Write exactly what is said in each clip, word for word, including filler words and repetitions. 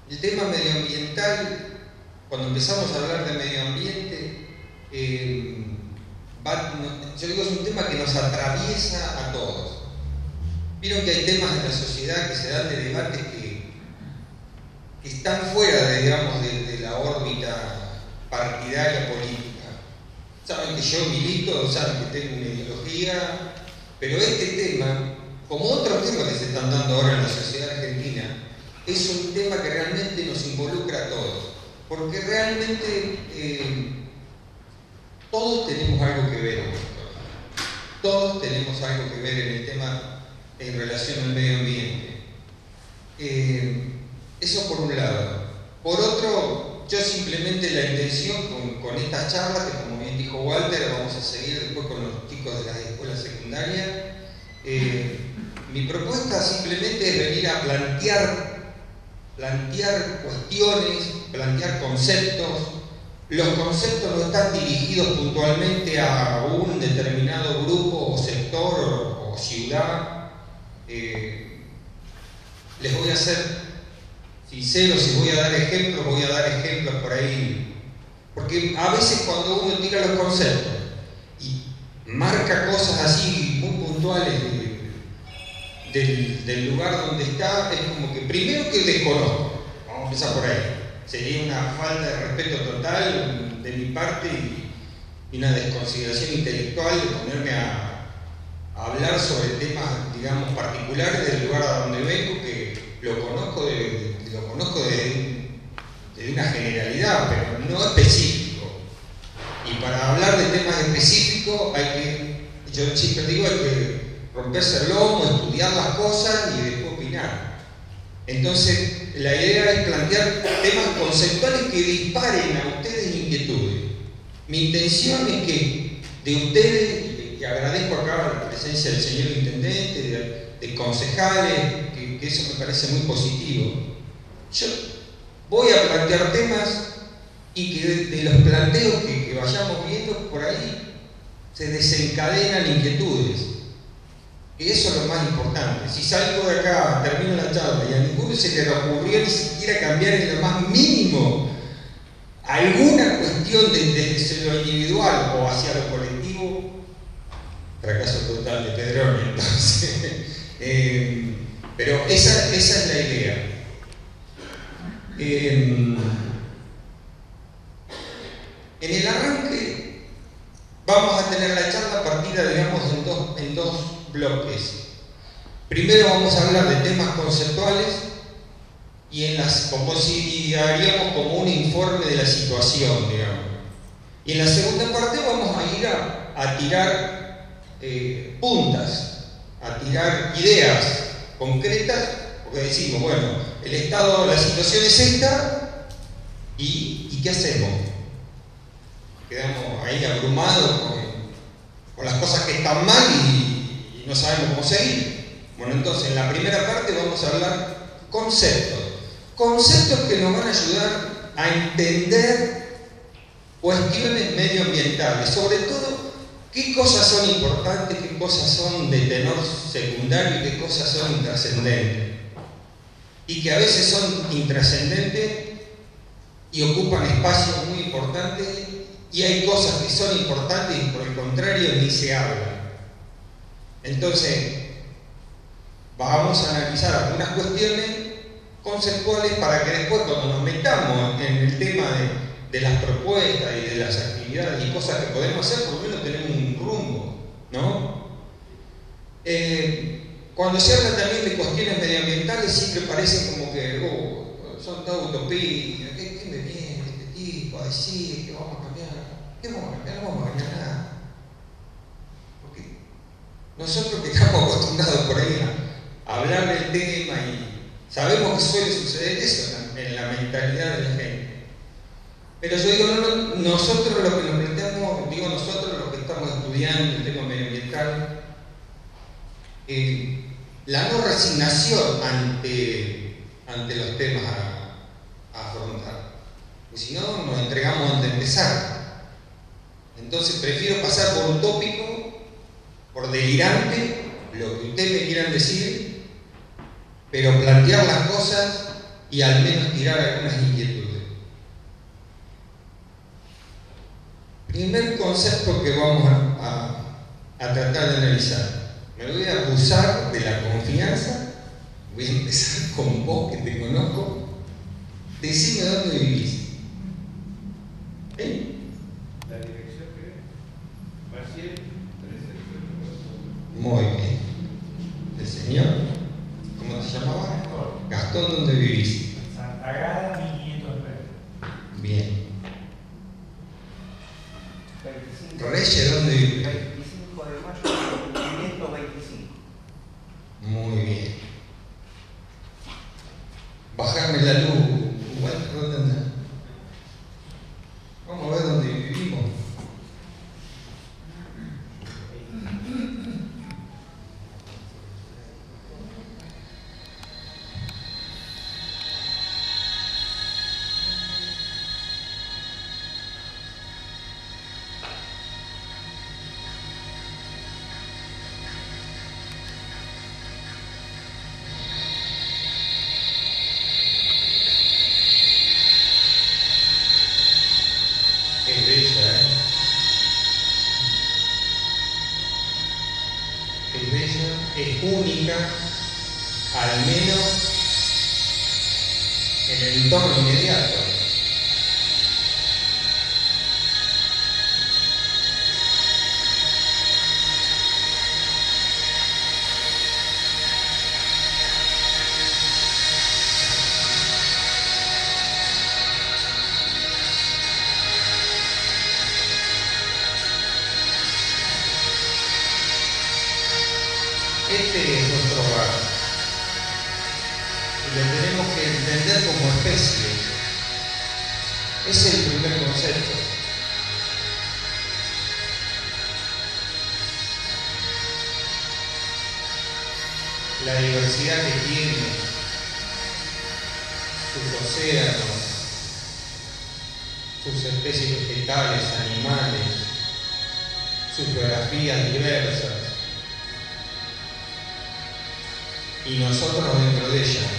el tema medioambiental, cuando empezamos a hablar de medio ambiente, eh, va, no, yo digo, es un tema que nos atraviesa a todos. Vieron que hay temas en la sociedad que se dan de debates que, que están fuera de, digamos, de, de la órbita partidaria política. Saben que yo milito, saben que tengo una ideología, pero este tema, como otros temas que se están dando ahora en la sociedad argentina, es un tema que realmente nos involucra a todos, porque realmente eh, todos tenemos algo que ver en esto. Todos tenemos algo que ver en el tema en relación al medio ambiente. Eh, eso por un lado. Por otro, yo simplemente la intención con, con estas charlas, que como bien dijo Walter, vamos a seguir después con los chicos de las escuelas secundarias, eh, mi propuesta simplemente es venir a plantear plantear cuestiones, plantear conceptos. Los conceptos no están dirigidos puntualmente a un determinado grupo o sector o, o ciudad. Eh, les voy a ser sinceros, si voy a dar ejemplos, voy a dar ejemplos por ahí. Porque a veces cuando uno tira los conceptos y marca cosas así muy puntuales de, Del, del lugar donde está, es como que primero que desconozco, vamos a empezar por ahí, sería una falta de respeto total de mi parte y, y una desconsideración intelectual de ponerme a, a hablar sobre temas, digamos, particulares del lugar a donde vengo, que lo conozco de, de, lo conozco de, de una generalidad, pero no específico. Y para hablar de temas específicos hay que, yo siempre digo, hay que romperse el lomo, estudiar las cosas y después opinar. Entonces, la idea es plantear temas conceptuales que disparen a ustedes inquietudes. Mi intención es que de ustedes, y agradezco acá la presencia del señor intendente, de, de concejales, que, que eso me parece muy positivo. Yo voy a plantear temas y que de, de los planteos que, que vayamos viendo por ahí se desencadenan inquietudes. Y eso es lo más importante. Si salgo de acá, termino la charla y a ninguno se le ocurrió ni siquiera cambiar en lo más mínimo alguna cuestión desde lo individual o hacia lo colectivo, fracaso total de Pedroni, entonces. eh, pero esa, esa es la idea. Eh, en el arranque vamos a tener la charla partida, digamos, en dos, en dos bloques. Primero vamos a hablar de temas conceptuales y en las, como si haríamos como un informe de la situación, digamos. Y en la segunda parte vamos a ir a, a tirar eh, puntas, a tirar ideas concretas, porque decimos, bueno, el estado, la situación es esta, y, ¿y qué hacemos? Quedamos ahí abrumados con, con las cosas que están mal y y no sabemos cómo seguir. Bueno, entonces en la primera parte vamos a hablar conceptos. Conceptos que nos van a ayudar a entender cuestiones medioambientales, sobre todo qué cosas son importantes, qué cosas son de tenor secundario y qué cosas son intrascendentes. Y que a veces son intrascendentes y ocupan espacios muy importantes, y hay cosas que son importantes y por el contrario ni se habla. Entonces, vamos a analizar algunas cuestiones conceptuales para que después, cuando nos metamos en el tema de, de las propuestas y de las actividades y cosas que podemos hacer, por lo menos tenemos un rumbo, ¿no? Eh, cuando se habla también de cuestiones medioambientales, siempre parece como que oh, son todas utopías. ¿Qué, ¿Qué me viene este tipo a decir que vamos a cambiar? ¿Qué vamos a cambiar? No vamos a cambiar nada. Nosotros que estamos acostumbrados por ahí a hablar del tema y sabemos que suele suceder eso en la mentalidad de la gente. Pero yo digo, no, no, nosotros lo que nos planteamos, digo nosotros los que estamos estudiando el tema medioambiental, eh, la no resignación ante, ante los temas a, a afrontar. Porque si no, nos entregamos antes de empezar. Entonces prefiero pasar por utópico, por delirante, lo que ustedes me quieran decir, pero plantear las cosas y al menos tirar algunas inquietudes. Primer concepto que vamos a, a, a tratar de analizar. Me voy a abusar de la confianza. Voy a empezar con vos, que te conozco. Decime dónde vivís. ¿Eh? La dirección que es Maciel trece. Muy bien. ¿El señor? ¿Cómo te llamabas? Gastón. Gastón, ¿dónde vivís? Santa Grada, mil quinientos nueve. Bien. veinticinco, Reyes, ¿dónde vivís? veinticinco de mayo de mil quinientos veinticinco. Muy bien. Bajarme la luz. Walter, ¿dónde andás? Vamos a ver dónde vivimos. Es bella, ¿eh? Es bella, es única, al menos en el entorno inmediato. Este es nuestro hogar y lo tenemos que entender como especie. Ese es el primer concepto. La diversidad que tiene, sus océanos, sus especies vegetales, animales, sus geografías diversas. Y nosotros dentro de ella.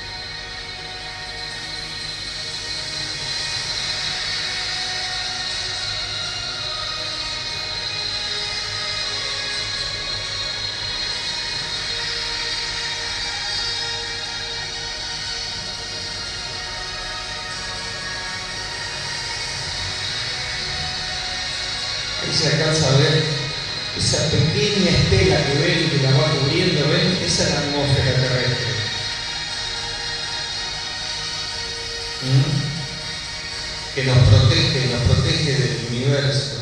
Ahí se alcanza a ver esa pequeña estela que ven, que la va cubriendo, ven, esa es la atmósfera terrestre. ¿Mm? Que nos protege, nos protege del universo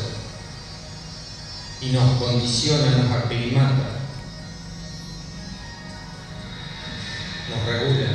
y nos condiciona, nos aclimata, nos regula.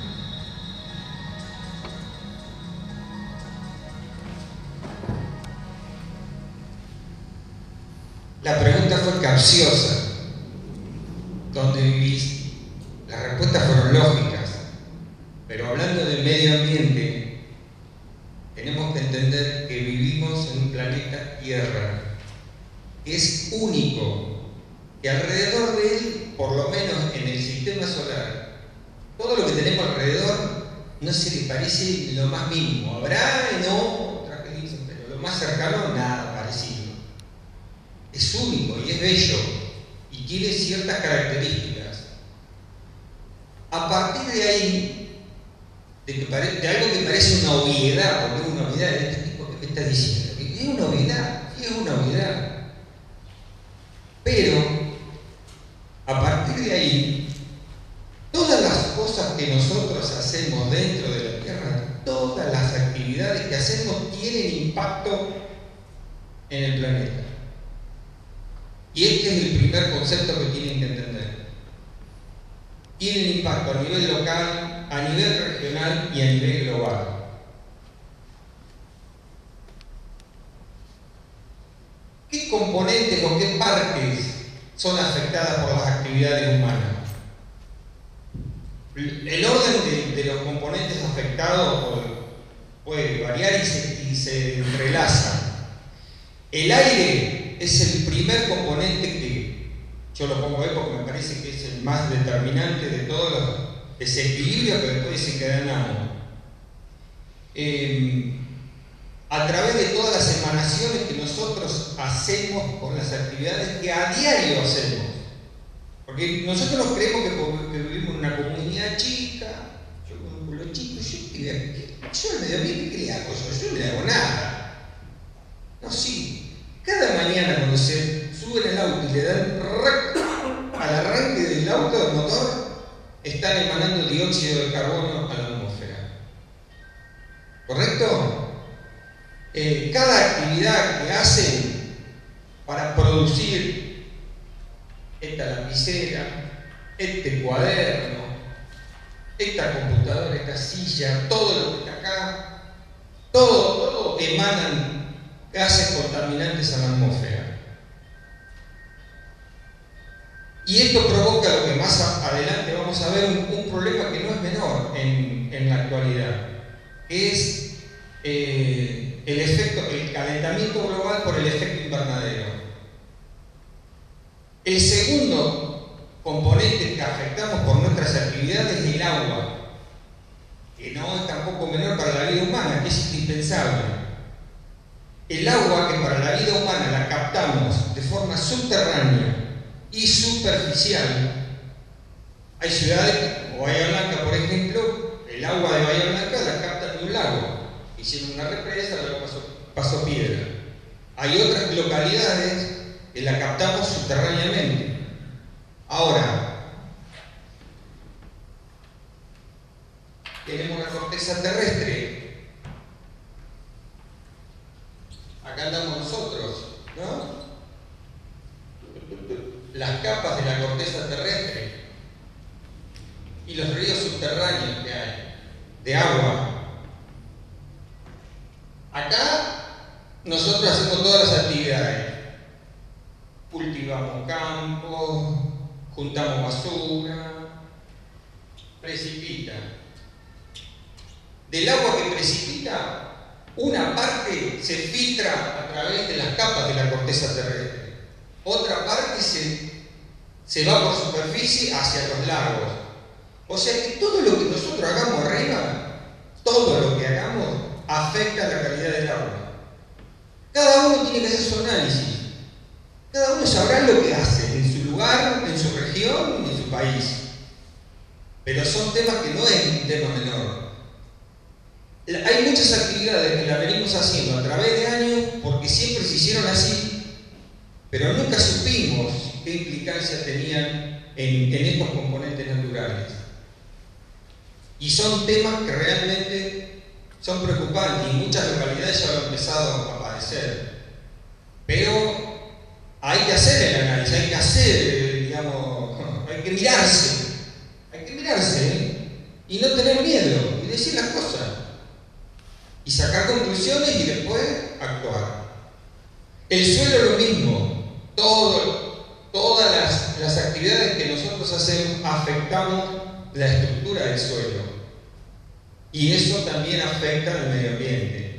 La pregunta fue capciosa. ¿Dónde vivís? Las respuestas fueron lógicas. Pero hablando del medio ambiente, tenemos que entender que vivimos en un planeta Tierra que es único, que alrededor de él, por lo menos en el sistema solar, todo lo que tenemos alrededor no se le parece lo más mínimo. Habrá, no, otras que dicen, pero lo más cercano, nada parecido. Es único y es bello y tiene ciertas características. A partir de ahí, de, que pare, de algo que parece una obviedad, porque es una obviedad de este tipo que me está diciendo, que es una obviedad, sí es una obviedad. Pero, a partir de ahí, todas las cosas que nosotros hacemos dentro de la Tierra, todas las actividades que hacemos tienen impacto en el planeta. Y este es el primer concepto que tienen que entender. Tienen impacto a nivel local, a nivel regional y a nivel global. ¿Qué componentes o qué partes son afectadas por las actividades humanas? El orden de, de los componentes afectados puede variar y se, y se entrelazan. El aire es el primer componente que yo lo pongo ahí porque me parece que es el más determinante de todos los, desequilibrio que después desencadenamos. Eh, a través de todas las emanaciones que nosotros hacemos con las actividades que a diario hacemos. Porque nosotros nos creemos que, que vivimos en una comunidad chica, yo con un pueblo chico, yo, yo al medio ambiente, ¿qué le hago yo? Yo no le hago nada. No, sí. Cada mañana cuando se suben al auto y le dan al arranque del auto, del motor, están emanando dióxido de carbono a la atmósfera. ¿Correcto? Eh, cada actividad que hacen para producir esta lapicera, este cuaderno, esta computadora, esta silla, todo lo que está acá, todo, todo emanan gases contaminantes a la atmósfera. Y esto provoca lo que más adelante vamos a ver, un, un problema que no es menor en, en la actualidad, que es eh, el efecto, el calentamiento global por el efecto invernadero. El segundo componente que afectamos por nuestras actividades es el agua, que no es tampoco menor para la vida humana, que es indispensable. El agua que para la vida humana la captamos de forma subterránea y superficial. Hay ciudades, como Bahía Blanca por ejemplo, el agua de Bahía Blanca la captan de un lago. Hicieron una represa, luego pasó, pasó piedra. Hay otras localidades que la captamos subterráneamente. Ahora, tenemos una corteza terrestre. Acá andamos nosotros, ¿no? Las capas de la corteza terrestre y los ríos subterráneos que hay, de agua. Acá nosotros hacemos todas las actividades. Cultivamos campos, juntamos basura, precipita. Del agua que precipita, una parte se filtra a través de las capas de la corteza terrestre. Otra parte se, se va por superficie hacia los lagos. O sea que todo lo que nosotros hagamos arriba, todo lo que hagamos, afecta la calidad del agua. Cada uno tiene que hacer su análisis. Cada uno sabrá lo que hace en su lugar, en su región y en su país. Pero son temas que no es un tema menor. Hay muchas actividades que las venimos haciendo a través de años porque siempre se hicieron así, pero nunca supimos qué implicancias tenían en, en estos componentes naturales. Y son temas que realmente son preocupantes y muchas localidades ya lo han empezado a padecer. Pero hay que hacer el análisis, hay que hacer, digamos, hay que mirarse, hay que mirarse ¿eh? y no tener miedo y decir las cosas y sacar conclusiones y después actuar. El suelo es lo mismo, todo, todas las, las actividades que nosotros hacemos afectamos la estructura del suelo y eso también afecta al medio ambiente.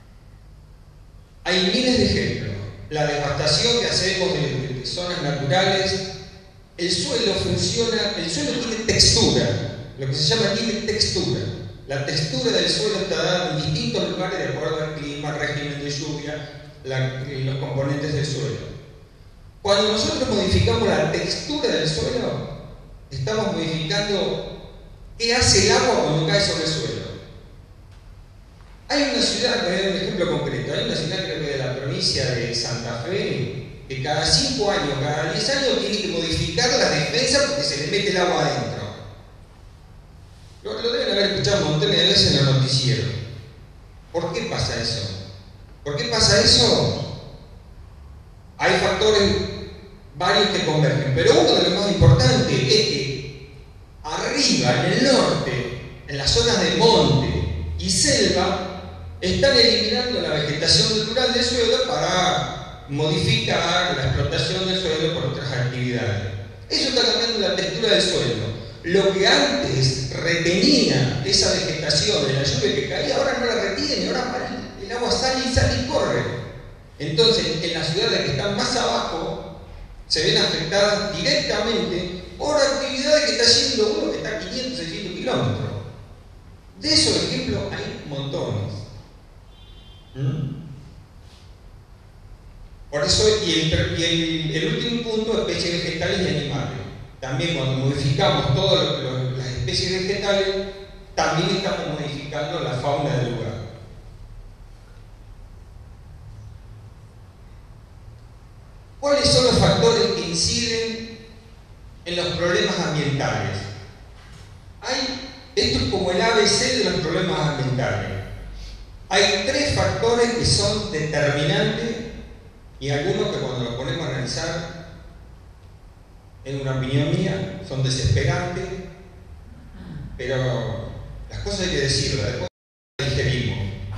Hay miles de ejemplos. La devastación que hacemos de, de, de zonas naturales, el suelo funciona, el suelo tiene textura, lo que se llama tiene textura. La textura del suelo está dada en distintos lugares de acuerdo al clima, régimen de lluvia, la, los componentes del suelo. Cuando nosotros modificamos la textura del suelo, estamos modificando qué hace el agua cuando cae sobre el suelo. Hay una ciudad, voy a dar un ejemplo concreto, hay una ciudad creo que de la provincia de Santa Fe, que cada cinco años, cada diez años tiene que modificar las defensas porque se le mete el agua adentro. Lo, lo deben haber escuchado un montón de veces en los noticieros. ¿Por qué pasa eso? ¿Por qué pasa eso? Hay factores varios que convergen, pero uno de los más importantes es que arriba, en el norte, en las zonas de monte y selva, están eliminando la vegetación natural del suelo para modificar la explotación del suelo por otras actividades. Eso está cambiando la textura del suelo. Lo que antes retenía esa vegetación de la lluvia que caía, ahora no la retiene, ahora el agua sale y sale y corre. Entonces, en las ciudades que están más abajo, se ven afectadas directamente por actividades que está haciendo uno que está a quinientos, seiscientos kilómetros. De esos ejemplos hay montones. ¿Mm? Por eso, y, el, y el, el último punto, especies vegetales y animales. También cuando modificamos todas las especies vegetales, también estamos modificando la fauna del lugar. ¿Cuáles son los factores que inciden en los problemas ambientales? Hay, esto es como el A B C de los problemas ambientales. Hay tres factores que son determinantes y algunos que cuando los ponemos a analizar, en una opinión mía, son desesperantes, pero las cosas hay que decirlas, después las digerimos.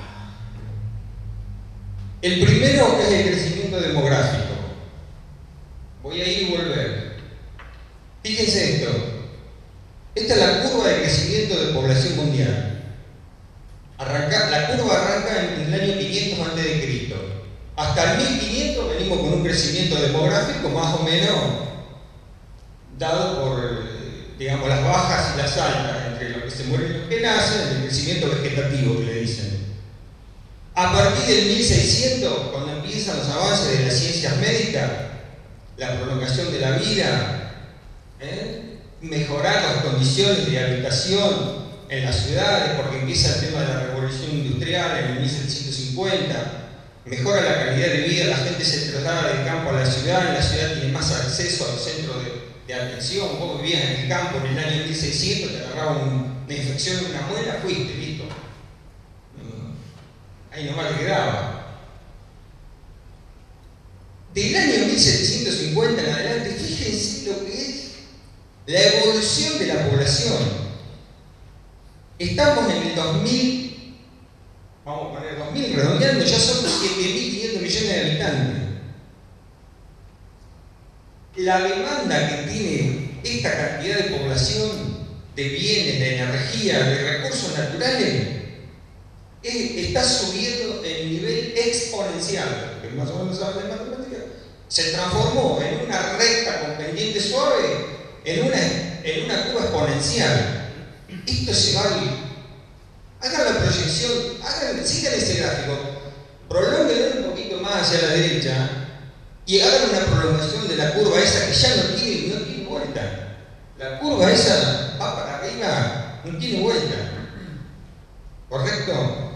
El primero es el crecimiento demográfico. Voy a ir y volver. Fíjense esto. Esta es la curva de crecimiento de población mundial. Arranca, la curva arranca en el año quinientos antes de Cristo. Hasta el mil quinientos venimos con un crecimiento demográfico más o menos dado por, digamos, las bajas y las altas, entre los que se mueren y los que nacen, el crecimiento vegetativo que le dicen. A partir del mil seiscientos, cuando empiezan los avances de las ciencias médicas, la prolongación de la vida, ¿eh? mejorar las condiciones de habitación en las ciudades, porque empieza el tema de la revolución industrial en el mil setecientos cincuenta, mejora la calidad de vida, la gente se traslada del campo a la ciudad, en la ciudad tiene más acceso a los centros de, de atención. Vos vivías en el campo en el año mil seiscientos, te agarraba un, una infección en una muela, fuiste, listo. Ahí nomás te quedaba. Del año mil setecientos cincuenta en adelante, fíjense lo que es la evolución de la población. Estamos en el dos mil, vamos a poner dos mil, redondeando, ya son siete mil quinientos millones de habitantes. La demanda que tiene esta cantidad de población, de bienes, de energía, de recursos naturales, es, está subiendo en nivel exponencial, que más o menos saben de matemáticas. Se transformó en una recta con pendiente suave, en una, en una curva exponencial. Esto se va a ir. Hagan la proyección, hagan, sigan ese gráfico, prolónguenlo un poquito más hacia la derecha y hagan una prolongación de la curva esa que ya no tiene, no tiene vuelta. La curva esa va para arriba, no tiene vuelta. ¿Correcto?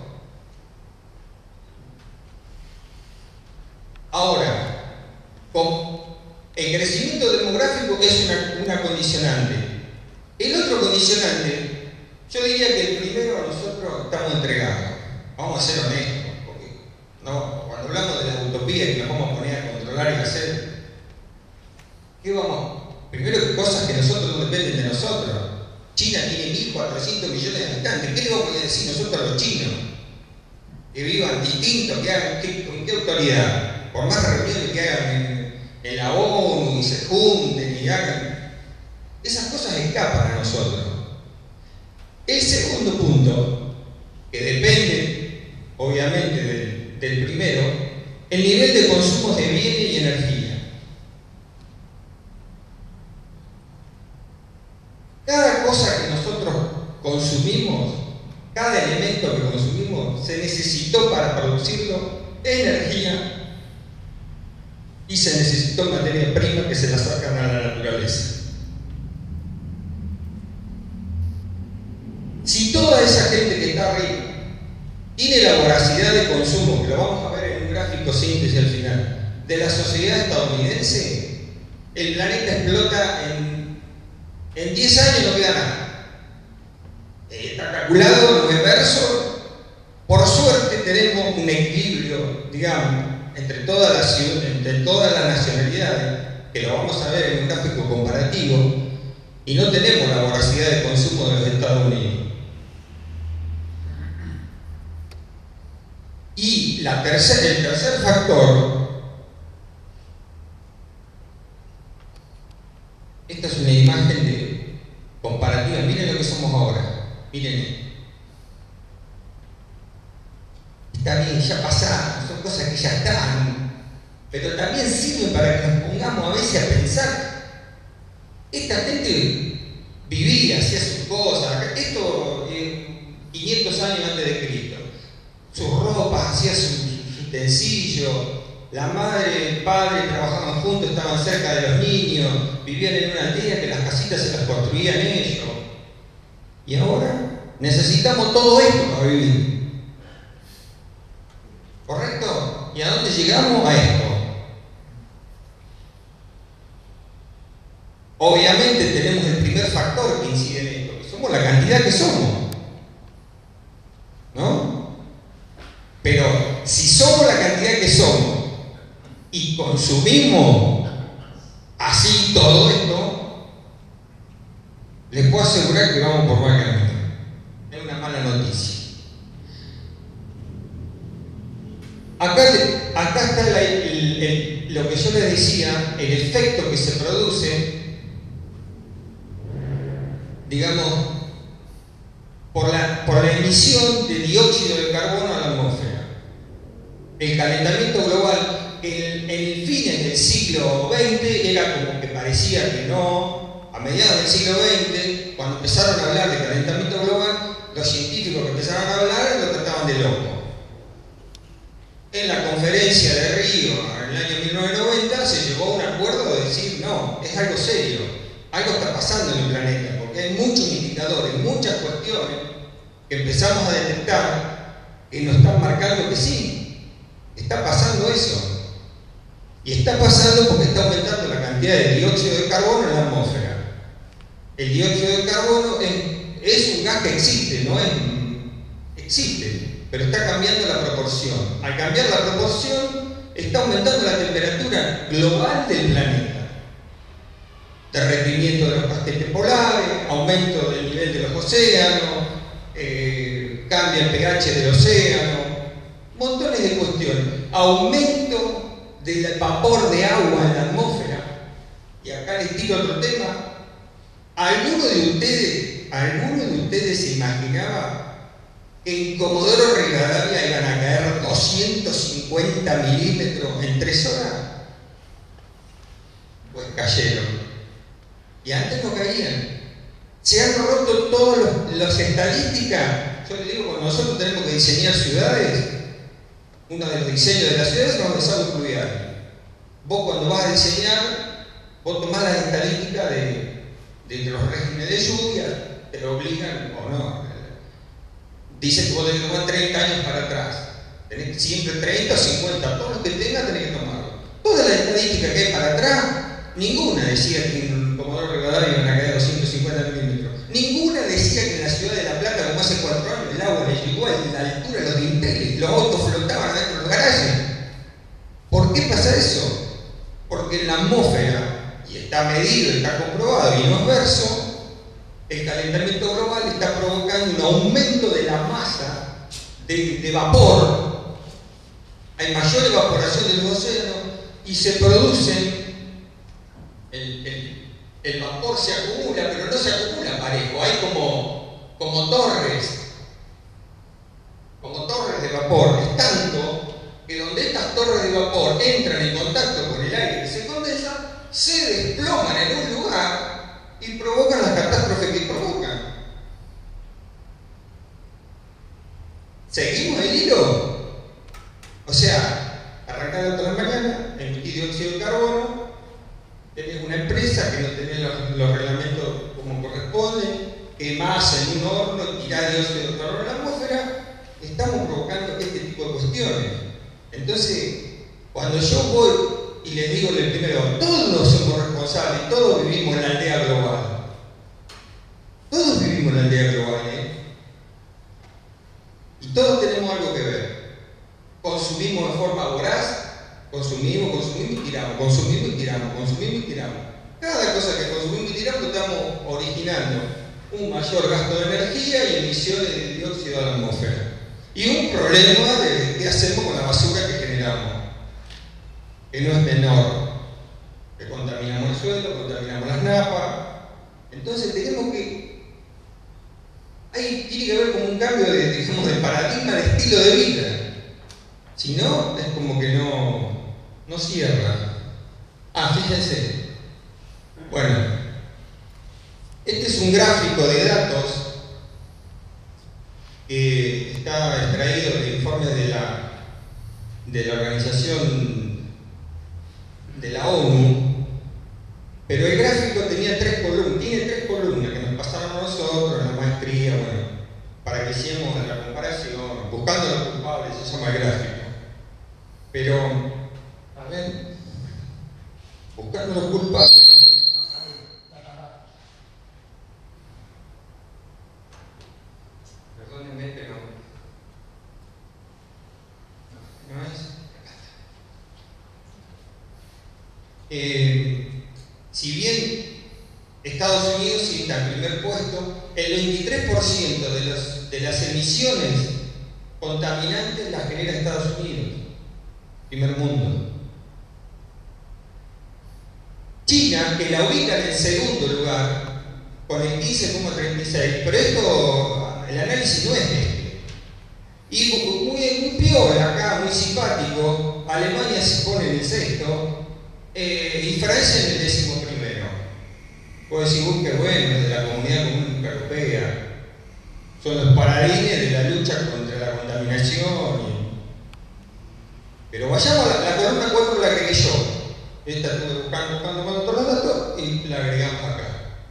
Ahora, con el crecimiento demográfico es una, una condicionante. El otro condicionante, yo diría que el primero nosotros estamos entregados. Vamos a ser honestos, porque no, cuando hablamos de la utopía que nos vamos a poner a controlar y a hacer, ¿qué vamos? Primero que cosas que nosotros no dependen de nosotros. China tiene mil cuatrocientos millones de habitantes. ¿Qué le vamos a decir nosotros a los chinos? Que vivan distintos, que hagan, ¿qué, ¿con qué autoridad? Por más reuniones que hagan en, en la ONU y se junten y hagan, esas cosas escapan a nosotros. El segundo punto, que depende obviamente del, del primero, el nivel de consumo de bienes y energía. Cada cosa que nosotros consumimos, cada elemento que consumimos, se necesitó para producirlo energía y se necesitó materia prima que se la sacan a la naturaleza. Si toda esa gente que está arriba tiene la voracidad de consumo, que lo vamos a ver en un gráfico síntesis al final, de la sociedad estadounidense, el planeta explota en, en diez años, no queda nada. Eh, está calculado en el universo. Por suerte tenemos un equilibrio, digamos, entre todas las entre todas las nacionalidades, que lo vamos a ver en un gráfico comparativo, y no tenemos la voracidad de consumo de los Estados Unidos. Y la tercer, el tercer factor, esta es una imagen de comparativa, miren lo que somos ahora, miren. Está bien, ya pasaron, son cosas que ya están, pero también sirven para que nos pongamos a veces a pensar Esta gente vivía, hacía sus cosas. Esto eh, quinientos años antes de Cristo. Sus ropas, hacía sus su utensilios. La madre, el padre trabajaban juntos, estaban cerca de los niños, vivían en una aldea que las casitas se las construían ellos. Y ahora necesitamos todo esto para vivir. ¿Correcto? ¿Y a dónde llegamos? A esto. Obviamente tenemos el primer factor que incide en esto, que somos la cantidad que somos. ¿No? Pero si somos la cantidad que somos y consumimos así todo esto, les puedo asegurar que vamos por mal camino. Es una mala noticia. Acá, acá está la, el, el, lo que yo les decía, el efecto que se produce, digamos, por la, por la emisión de dióxido de carbono a la atmósfera. El calentamiento global, en, en fines del siglo veinte, era como que parecía que no. A mediados del siglo veinte, cuando empezaron a hablar de calentamiento global, los científicos que empezaron a hablar lo trataban de loco. En la conferencia de Río, en el año mil novecientos noventa, se llegó a un acuerdo de decir, no, es algo serio, algo está pasando en el planeta, porque hay muchos indicadores, muchas cuestiones que empezamos a detectar que nos están marcando que sí, está pasando eso. Y está pasando porque está aumentando la cantidad de dióxido de carbono en la atmósfera. El dióxido de carbono es, es un gas que existe, no es, existe, pero está cambiando la proporción. Al cambiar la proporción, está aumentando la temperatura global del planeta. Derretimiento de los casquetes polares, aumento del nivel de los océanos, eh, cambia el pH del océano, montones de cuestiones. Aumento del vapor de agua en la atmósfera. Y acá les tiro otro tema. ¿Alguno de ustedes, alguno de ustedes se imaginaba que en Comodoro Rivadavia iban a caer doscientos cincuenta milímetros en tres horas? Pues cayeron. Y antes no caían. Se han roto todas las estadísticas. Yo les digo, cuando nosotros tenemos que diseñar ciudades, uno de los diseños de las ciudades son los desagües fluviales. Vos cuando vas a diseñar, vos tomás las estadísticas de, de los regímenes de lluvia, te lo obligan o no. Dicen que vos tenés que tomar treinta años para atrás. Tenés siempre treinta o cincuenta, todos los que tengas tenés que tomarlo. Todas las estadísticas que hay para atrás, ninguna decía que en Comodoro Rivadavia iban a caer doscientos cincuenta milímetros. Ninguna decía que en la ciudad de La Plata, como hace cuatro años, el agua le llegó a la altura de los dinteles, los autos flotaban dentro de los garajes. ¿Por qué pasa eso? Porque en la atmósfera, y está medido, está comprobado, y no es verso, el calentamiento global está provocando un aumento de la masa de, de vapor. Hay mayor evaporación de los océanos y se produce, el, el, el vapor se acumula, pero no se acumula parejo, hay como, como torres, como torres de vapor. Es tanto que donde estas torres de vapor entran en contacto con el aire que se condensa, se desploman en un lugar y provocan las catástrofes que provocan. ¿Seguimos el hilo? O sea, arrancar otra mañana, emitir dióxido de carbono, tenés una empresa que no tenés los, los reglamentos como corresponde, quemás en un horno, tirás dióxido de carbono en la atmósfera, estamos provocando este tipo de cuestiones. Entonces, cuando yo voy y les digo el primero, todos somos responsables, todos vivimos en la aldea global. Todos vivimos en la aldea global, ¿eh? Y todos tenemos algo que ver. Consumimos de forma voraz, consumimos, consumimos y tiramos, consumimos y tiramos, consumimos y tiramos. Cada cosa que consumimos y tiramos estamos originando un mayor gasto de energía y emisiones de dióxido a la atmósfera. Y un problema de qué hacemos con la basura que generamos, que no es menor, que contaminamos el suelo, contaminamos las napas. Entonces tenemos que, ahí tiene que haber como un cambio de, digamos, de paradigma, de estilo de vida. Si no, es como que no, no cierra. Ah, fíjense. Bueno, Este es un gráfico de datos que está extraído de informes de la, de la organización de la ONU, pero el gráfico tenía tres columnas, tiene tres columnas que nos pasaron a nosotros en la maestría, bueno, para que hiciéramos la comparación, buscando los culpables, se llama el gráfico. Pero, a ver, buscando los culpables. Perdónenme, pero no es. Eh, si bien Estados Unidos sí está en primer puesto, el veintitrés por ciento de, los, de las emisiones contaminantes las genera Estados Unidos, primer mundo. China, que la ubica en el segundo lugar, con el quince coma treinta y seis, pero esto, el análisis no es este. Y muy, muy piola acá, muy simpático, Alemania se pone en el sexto, eh, y Francia en el décimo primero. Puedo decir, uy, qué bueno, de la Comunidad Económica Europea. Son los paladines de la lucha contra la contaminación. Y... Pero vayamos a la, la columna cuatro, la agregué yo. Esta estuve buscando, buscando con otros datos y la agregamos acá.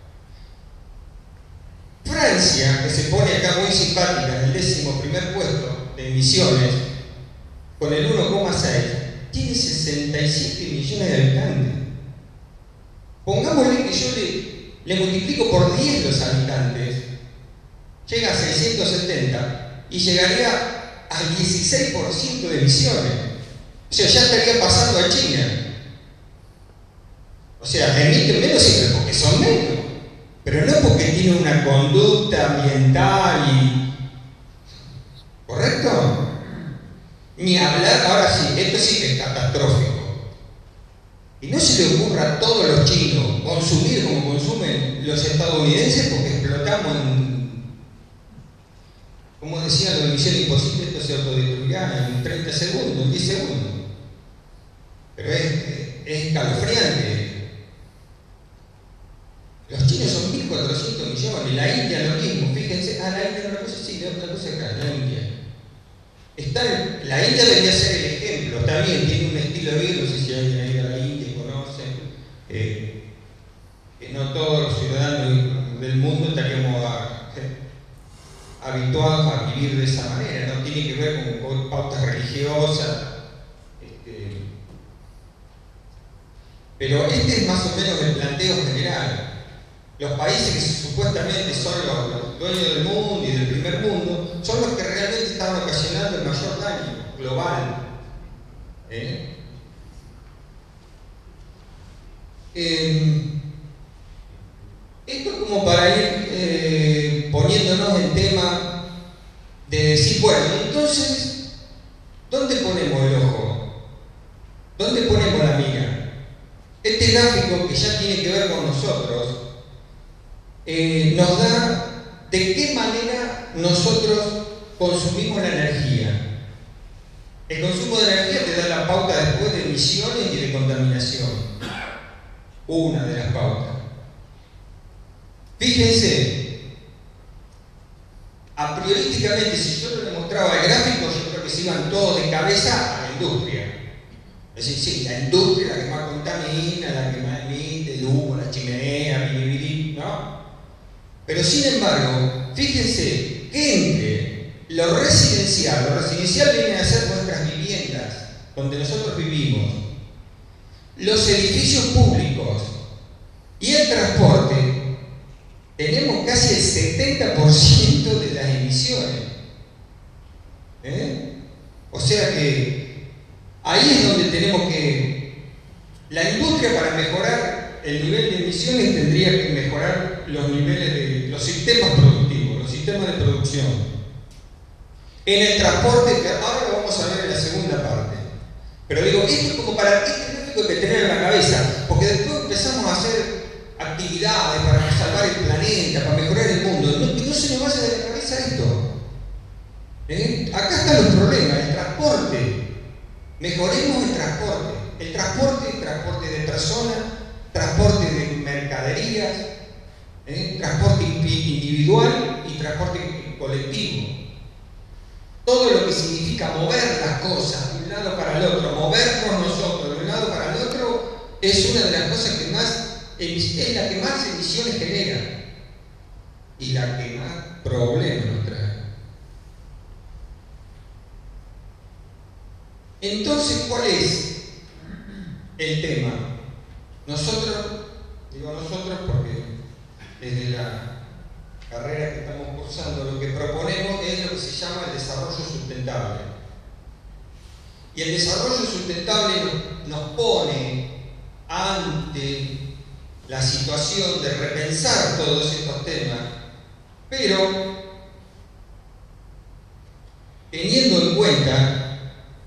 Francia, que se pone acá muy simpática en el décimo primer puesto de emisiones, con el uno coma seis, tiene sesenta y siete millones de habitantes. Pongámosle que yo le, le multiplico por diez los habitantes, llega a seiscientos setenta y llegaría al dieciséis por ciento de emisiones. O sea, ya estaría pasando a China. O sea, emiten menos siempre porque son menos, pero no porque tienen una conducta ambiental y... ¿Correcto? Ni hablar, ahora sí, esto sí que es catastrófico. Y no se le ocurra a todos los chinos consumir como consumen los estadounidenses porque explotamos en... Como decía la Misión Imposible, esto se autodestruirá en treinta segundos, en diez segundos. Pero es, es escalofriante. Los chinos son mil cuatrocientos millones, la India lo mismo, fíjense, ah, la India no, una cosa sí, la otra cosa acá, la India. Está, la India debería ser el ejemplo, está bien, tiene un estilo de vida, no sé si alguien ha ido a la India y conoce, eh, que no todos los ciudadanos del mundo estaríamos a, eh, habituados a vivir de esa manera, no tiene que ver con, con pautas religiosas, este, pero este es más o menos el planteo general. Los países que supuestamente son los, los dueños del mundo y del primer mundo son los que realmente están ocasionando el mayor daño global. ¿Eh? Eh, esto es como para ir eh, poniéndonos en tema de decir, bueno, entonces, ¿dónde ponemos el ojo? ¿Dónde ponemos la mira? Este gráfico que ya tiene que ver con nosotros, Eh, nos da de qué manera nosotros consumimos la energía. El consumo de energía te da la pauta después de emisiones y de contaminación. Una de las pautas. Fíjense, a priorísticamente, si yo lo demostraba el gráfico, yo creo que se iban todos de cabeza a la industria. Es decir, sí, la industria la que más contamina, la que más emite, el humo, la chimenea, bilibili, ¿no? Pero sin embargo, fíjense que entre lo residencial, lo residencial viene a ser nuestras viviendas, donde nosotros vivimos, los edificios públicos y el transporte, tenemos casi el setenta por ciento de las emisiones. ¿Eh? O sea que ahí es donde tenemos que... La industria, para mejorar el nivel de emisiones, tendría que mejorar los niveles de los sistemas productivos, los sistemas de producción. En el transporte, que ahora lo vamos a ver en la segunda parte. Pero digo, esto es como para este gráfico hay que tener en la cabeza, porque después empezamos a hacer actividades para salvar el planeta, para mejorar el mundo. No, no se nos vaya de la cabeza esto. ¿Eh? Acá están los problemas, el transporte. Mejoremos el transporte. El transporte, transporte de personas, transporte de mercaderías. ¿eh? Transporte individual y transporte colectivo. Todo lo que significa mover las cosas de un lado para el otro, movernos nosotros de un lado para el otro, es una de las cosas que más, es la que más emisiones genera y la que más problemas nos trae. Entonces, ¿cuál es el tema? Nosotros, digo nosotros porque desde la carrera que estamos cursando, lo que proponemos es lo que se llama el desarrollo sustentable. Y el desarrollo sustentable nos pone ante la situación de repensar todos estos temas, pero teniendo en cuenta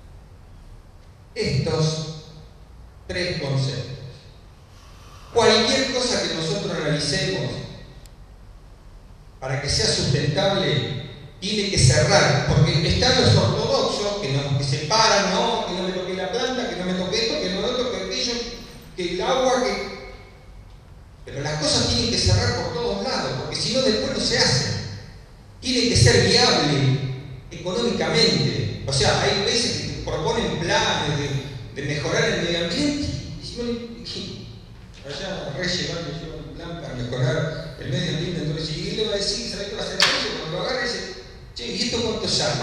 estos tres conceptos. Cualquier cosa que nosotros analicemos para que sea sustentable, tiene que cerrar, porque están los ortodoxos que, no, que se paran, no, que no me toque la planta, que no me toque esto, que no me toque aquello, que el agua, que... Pero las cosas tienen que cerrar por todos lados, porque si no después no se hacen. Tiene que ser viable económicamente. O sea, hay veces que te proponen planes de, de mejorar el medio ambiente, y si no, allá Reyes va a llevar un plan para mejorar el medio ambiente, entonces, y él le va a decir, ¿sabes qué va a hacer eso? Cuando lo agarre, dice, che, ¿y esto cuánto sale?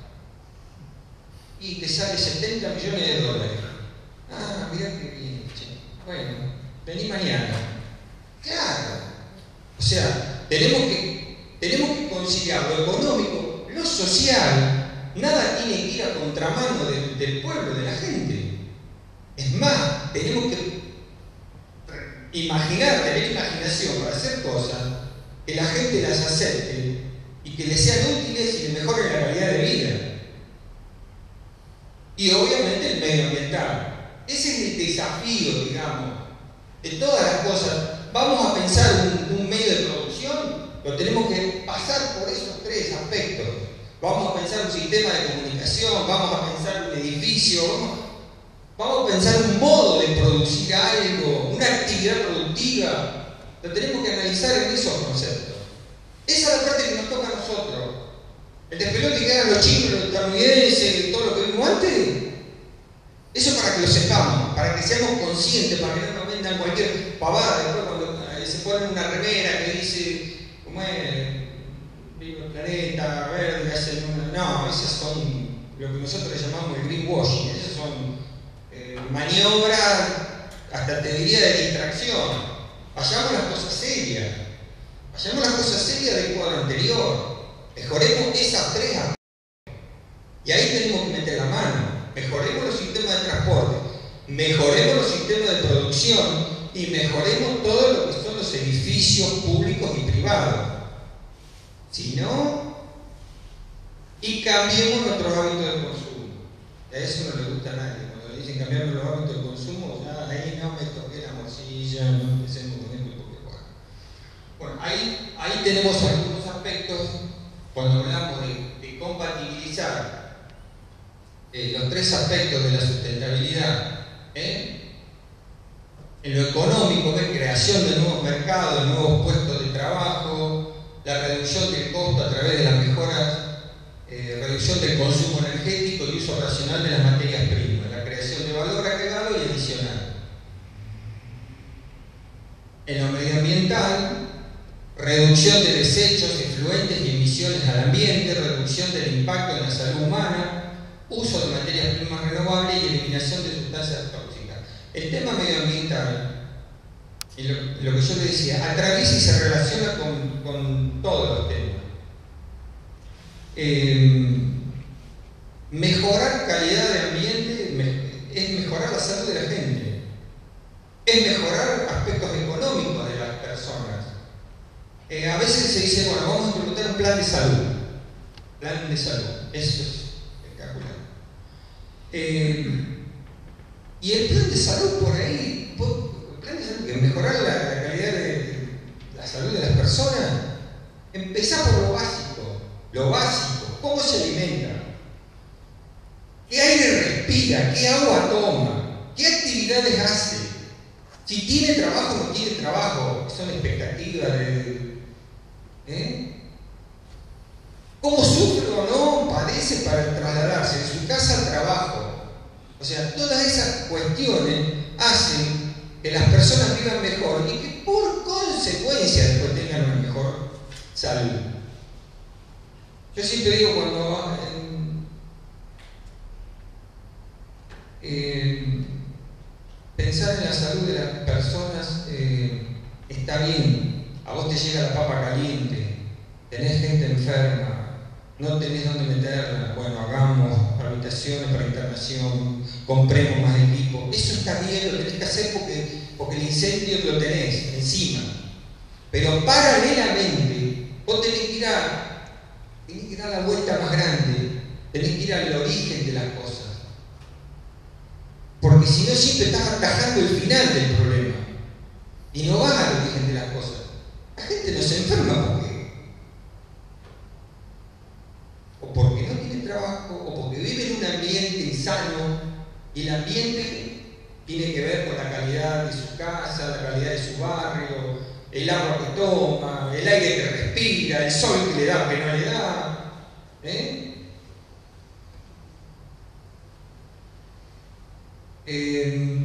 Y te sale setenta millones de dólares. Ah, mirá qué bien, che. Bueno, vení mañana. Claro. O sea, tenemos que, tenemos que conciliar lo económico, lo social. Nada tiene que ir a contramano del, del pueblo, de la gente. Es más, tenemos que imaginar, tener imaginación para hacer cosas que la gente las acepte y que les sean útiles y les mejoren la calidad de vida. Y obviamente el medioambiental. Ese es el desafío, digamos, de todas las cosas. Vamos a pensar un, un medio de producción, lo tenemos que pasar por esos tres aspectos. Vamos a pensar un sistema de comunicación, vamos a pensar un edificio, vamos, vamos a pensar un modo de producir algo, una actividad productiva. Lo tenemos que analizar en esos conceptos. Esa es la parte que nos toca a nosotros. El despelote que hagan los chinos, los estadounidenses, todo lo que vimos antes, eso para que lo sepamos, para que seamos conscientes, para que no nos vendan cualquier pavada después cuando se ponen una remera que dice, ¿cómo es? Viva el planeta, verde, hacen una... No, esas son lo que nosotros llamamos el greenwashing, esas son eh, maniobras, hasta te diría de distracción. Vayamos las cosas serias, vayamos las cosas serias del cuadro anterior, mejoremos esas tres aspectos. Y ahí tenemos que meter la mano, mejoremos los sistemas de transporte, mejoremos los sistemas de producción y mejoremos todo lo que son los edificios públicos y privados. Si no, y cambiemos nuestros hábitos de consumo. A eso no le gusta a nadie. Cuando le dicen cambiar los hábitos de consumo, ya ahí no me toqué la morcilla, no empecemos con esto porque bueno. Bueno, ahí, ahí tenemos algunos aspectos cuando hablamos de, de compatibilizar eh, los tres aspectos de la sustentabilidad. ¿eh? En lo económico, ¿eh? Creación de nuevos mercados, nuevos puestos de trabajo, la reducción del costo a través de las mejoras, eh, reducción del consumo energético y uso racional de las materias primas, la creación de valor agregado y adicional. En lo medioambiental, reducción de desechos, efluentes y emisiones al ambiente, reducción del impacto en la salud humana, uso de materias primas renovables y eliminación de sustancias tóxicas. El tema medioambiental, y lo, lo que yo le decía, atraviesa y se relaciona con, con todos los temas. Eh, mejorar calidad de ambiente me, es mejorar la salud de la gente, es mejorar aspectos económicos de las personas. Eh, a veces se dice, bueno, vamos a implementar un plan de salud. Plan de salud, eso es espectacular. Eh, y el plan de salud por ahí, el plan de salud, que mejorar la, la calidad de la salud de las personas, empezar por lo básico, lo básico, cómo se alimenta, qué aire respira, qué agua toma, qué actividades hace. Si tiene trabajo o no tiene trabajo, son expectativas de... ¿eh? ¿Cómo sufre o no padece para trasladarse de su casa al trabajo? O sea, todas esas cuestiones hacen que las personas vivan mejor y que por consecuencia después tengan una mejor salud. Yo siempre digo cuando eh, eh, pensar en la salud de las personas eh, está bien. A vos te llega la papa caliente, tenés gente enferma, no tenés dónde meterla, bueno, hagamos habitaciones para internación, compremos más equipo. Eso está bien, lo tenés que hacer porque, porque el incendio lo tenés encima. Pero paralelamente, vos tenés que ir a, tenés que dar la vuelta más grande, tenés que ir al origen de las cosas. Porque si no, siempre estás atajando el final del problema y no vas al origen de las cosas. La gente no se enferma porque o porque no tiene trabajo, o porque vive en un ambiente insano, y el ambiente tiene que ver con la calidad de su casa, la calidad de su barrio, el agua que toma, el aire que respira, el sol que le da o que no le da. ¿eh? Eh,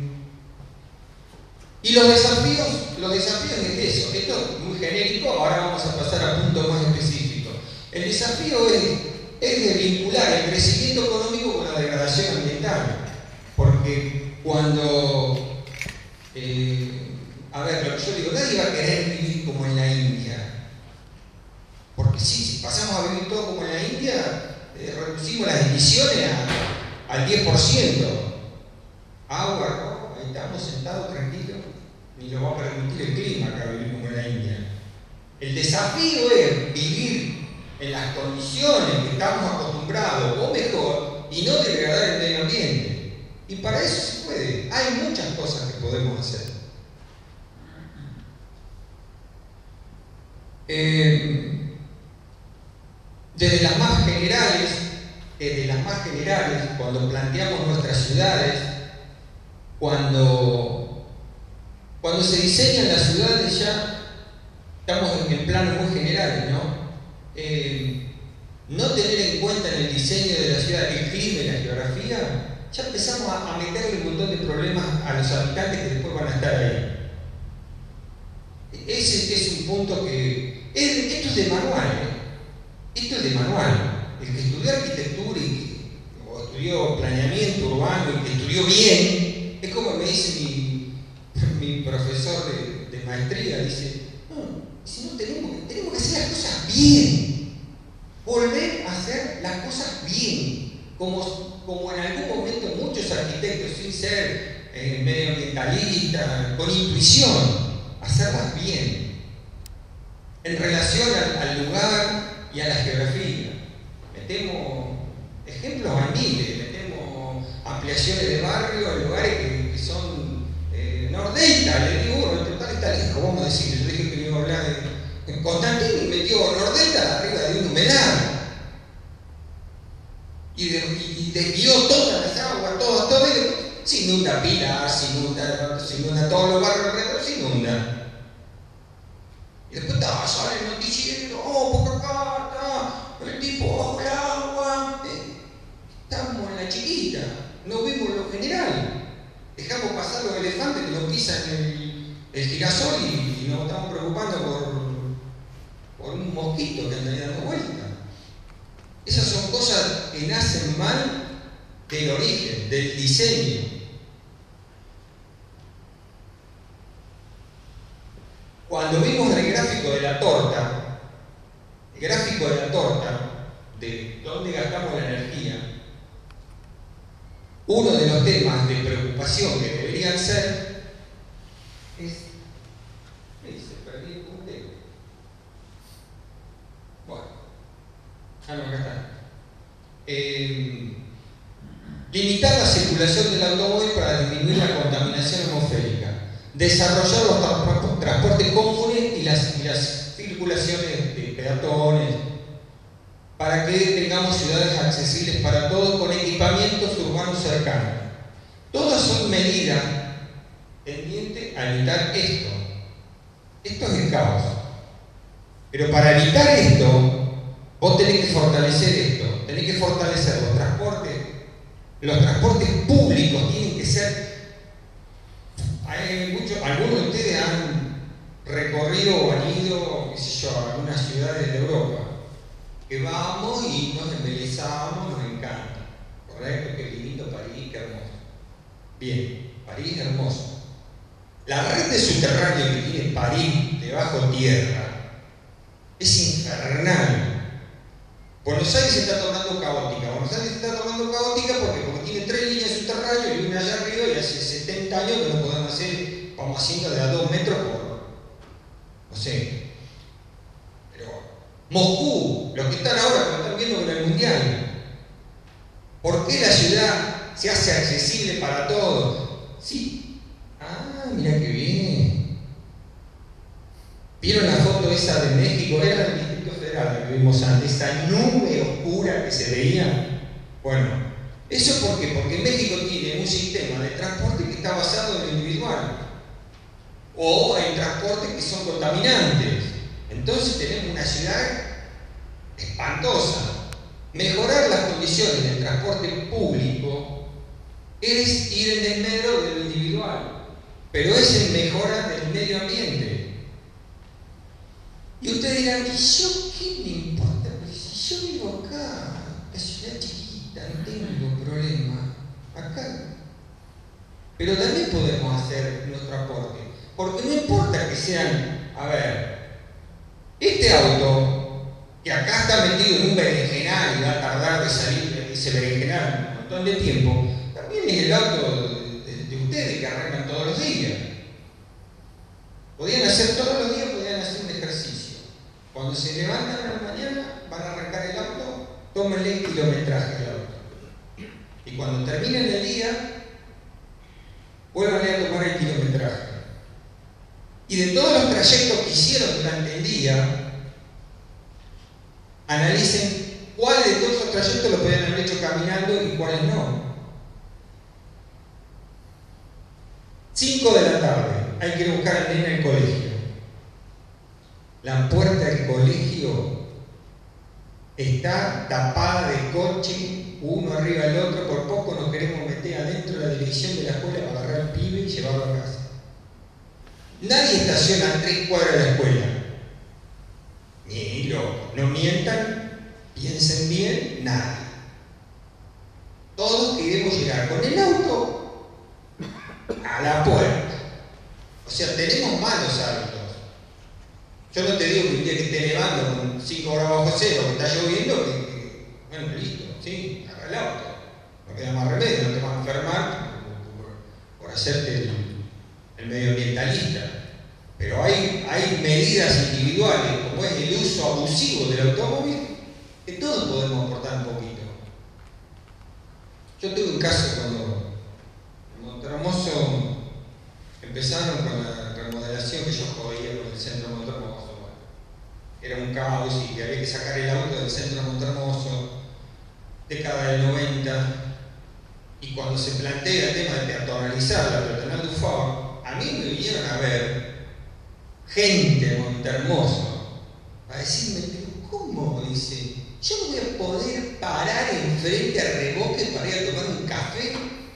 y los desafíos, los desafíos es eso, esto es muy genérico, ahora vamos a pasar a puntos más específicos. El desafío es es de vincular el crecimiento económico con la degradación ambiental. Porque cuando, eh, a ver, lo que yo digo, nadie va a querer vivir como en la India. Porque sí, si pasamos a vivir todo como en la India, eh, reducimos las emisiones a, al diez por ciento. Agua, ¿no? Ahí estamos sentados tranquilos, ni lo va a permitir el clima acá vivir como en la India. El desafío es vivir en las condiciones que estamos acostumbrados o mejor y no degradar el medio ambiente. Y para eso se puede. Hay muchas cosas que podemos hacer. Eh, desde las más generales, desde las más generales, cuando planteamos nuestras ciudades, cuando, cuando se diseñan las ciudades ya estamos en planos muy generales, ¿no? Eh, no tener en cuenta en el diseño de la ciudad el clima y la geografía, ya empezamos a, a meterle un montón de problemas a los habitantes que después van a estar ahí. Ese es un punto que... Es, esto es de manual, ¿eh? Esto es de manual. El que estudió arquitectura y, o estudió planeamiento urbano y que estudió bien, es como me dice mi, mi profesor de, de maestría, dice, no, si no tenemos, tenemos que hacer las cosas bien. Volver a hacer las cosas bien, como, como en algún momento muchos arquitectos, sin ser eh, medioambientalistas, con intuición, hacerlas bien, en relación al, al lugar y a la geografía. Metemos ejemplos a miles, metemos ampliaciones de barrio en lugares que, que son eh, Nordelta, le digo, bueno, el total está lejos, vamos a decir, yo dije que iba a hablar de... Constantini metió Nordelta arriba de un humedal y, de, y desvió todas las aguas, todo, todo, se inunda Pilar, se inunda, se inunda todos los barrios alrededor, se inunda. Y después estaba, sale el noticiero, oh, porque acá está el tipo bajo el agua. Eh, estamos en la chiquita, no vemos lo general. Dejamos pasar los elefantes que nos pisan el, el girasol y, y nos estamos preocupando por por un mosquito que anda ahí dando vuelta. Esas son cosas que nacen mal del origen, del diseño. Cuando vimos el gráfico de la torta, el gráfico de la torta, de dónde gastamos la energía, uno de los temas de preocupación que deberían ser es... se perdió el puntero. Bueno, ah, no, acá está. Eh, limitar la circulación del automóvil para disminuir la contaminación atmosférica. Desarrollar los tra transportes comunes y las, y las circulaciones de peatones para que tengamos ciudades accesibles para todos con equipamientos urbanos cercanos. Todas son medidas tendiente a evitar esto. Esto es el caos. Pero para evitar esto, vos tenés que fortalecer esto, tenés que fortalecer los transportes. Los transportes públicos tienen que ser. Hay muchos, algunos de ustedes han recorrido o han ido, qué sé yo, a algunas ciudades de Europa, que vamos y nos embelezamos, nos encanta. Correcto, qué lindo París, qué hermoso. Bien, París es hermoso. La red de subterráneo que tiene París debajo tierra es infernal. Buenos Aires se está tornando caótica. Buenos Aires se está tornando caótica porque como tiene tres líneas subterráneas y una allá arriba, y hace setenta años que no podemos hacer, vamos haciendo de a dos metros por, no sé. Pero Moscú, los que están ahora, que están viendo con el Mundial, ¿por qué la ciudad se hace accesible para todos? Sí. Ah, mira qué bien. ¿Vieron la foto esa de México? Era del Distrito Federal que vimos antes, esa nube oscura que se veía. Bueno, ¿eso por qué? Porque México tiene un sistema de transporte que está basado en lo individual. O en transportes que son contaminantes. Entonces tenemos una ciudad espantosa. Mejorar las condiciones del transporte público es ir en desmedro de lo individual, pero es en mejora del medio ambiente. Y ustedes dirán, ¿y yo qué me importa? Porque si yo vivo acá, la ciudad chiquita, no tengo problema. Acá. Pero también podemos hacer nuestro aporte. Porque no importa que sean, a ver, este auto, que acá está metido en un berenjenal y va a tardar de salir de ese berenjenal un montón de tiempo, también es el auto de, de, de ustedes que arrancan todos los días. Podían hacer todos los días, podían hacer un ejercicio. Cuando se levantan a la mañana, van a arrancar el auto, tómenle el kilometraje al auto. Y cuando terminen el día, vuélvanle a tomar el kilometraje. Y de todos los trayectos que hicieron durante el día, analicen cuáles de todos esos trayectos lo podían haber hecho caminando y cuáles no. cinco de la tarde, hay que ir a buscar al nene al colegio. La puerta del colegio está tapada de coche, uno arriba del otro. Por poco nos queremos meter adentro de la dirección de la escuela para agarrar al pibe y llevarlo a casa. Nadie estaciona a tres cuadras de la escuela. Ni loco, no mientan, piensen bien, nadie. Todos queremos llegar con el auto a la puerta. O sea, tenemos malos hábitos. Yo no te digo que un día que esté nevando con cinco grados bajo cero, que está lloviendo, que, que bueno, listo, sí, agarra el auto. No queda más remedio, no te vas a enfermar por, por, por hacerte el, el medioambientalista. Pero hay, hay medidas individuales, como es el uso abusivo del automóvil, que todos podemos aportar un poquito. Yo tuve un caso cuando en Montermoso empezaron con la remodelación que yo jodía con el centro de Montermoso. Era un caos y que había que sacar el auto del centro de Montermoso, década del noventa, y cuando se plantea el tema de peatonalizar la peatonal Dufau, a mí me vinieron a ver gente de Montermoso a decirme, pero ¿cómo? Dice, yo no voy a poder parar enfrente a Revoque para ir a tomar un café.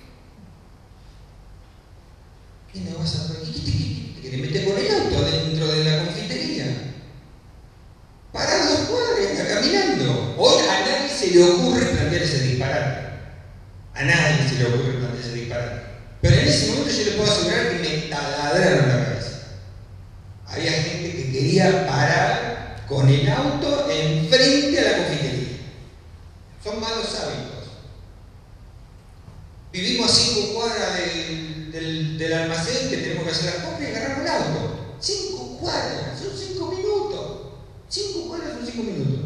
¿Qué me vas a hacer? ¿Qué te, te metes con el auto dentro de la confitería? Parar dos cuadras, está caminando. Hoy a nadie se le ocurre plantear ese disparate. A nadie se le ocurre plantear ese disparate. Pero en ese momento yo le puedo asegurar que me taladraron la cabeza. Había gente que quería parar con el auto enfrente a la confitería. Son malos hábitos. Vivimos a cinco cuadras del, del, del almacén que tenemos que hacer las compras y agarramos el auto. Cinco cuadras, son cinco minutos. Cinco cuadras son cinco minutos.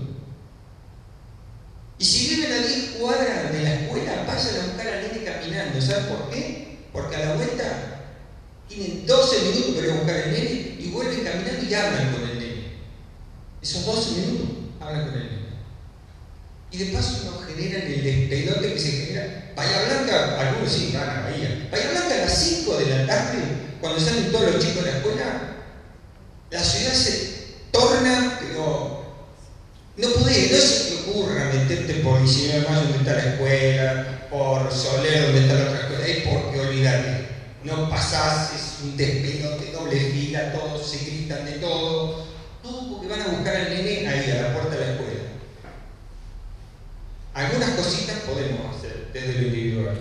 Y si viven a diez cuadras de la escuela, vayan a buscar al nene caminando. ¿Saben por qué? Porque a la vuelta tienen doce minutos para ir a buscar al nene y vuelven caminando y hablan con el nene. Esos doce minutos hablan con el nene. Y de paso nos generan el despelote que se genera. Bahía Blanca, algunos sí van a Bahía. Bahía Blanca a las cinco de la tarde, cuando salen todos los chicos de la escuela, la ciudad se torna, pero no podés, no se te ocurra meterte por diecinueve de mayo donde está la escuela, por Soler donde está la otra escuela, es porque olvidate, no pasás, es un despelote, doble fila, todos se gritan de todo, todo porque van a buscar al nene ahí a la puerta de la escuela. Algunas cositas podemos hacer desde lo individual.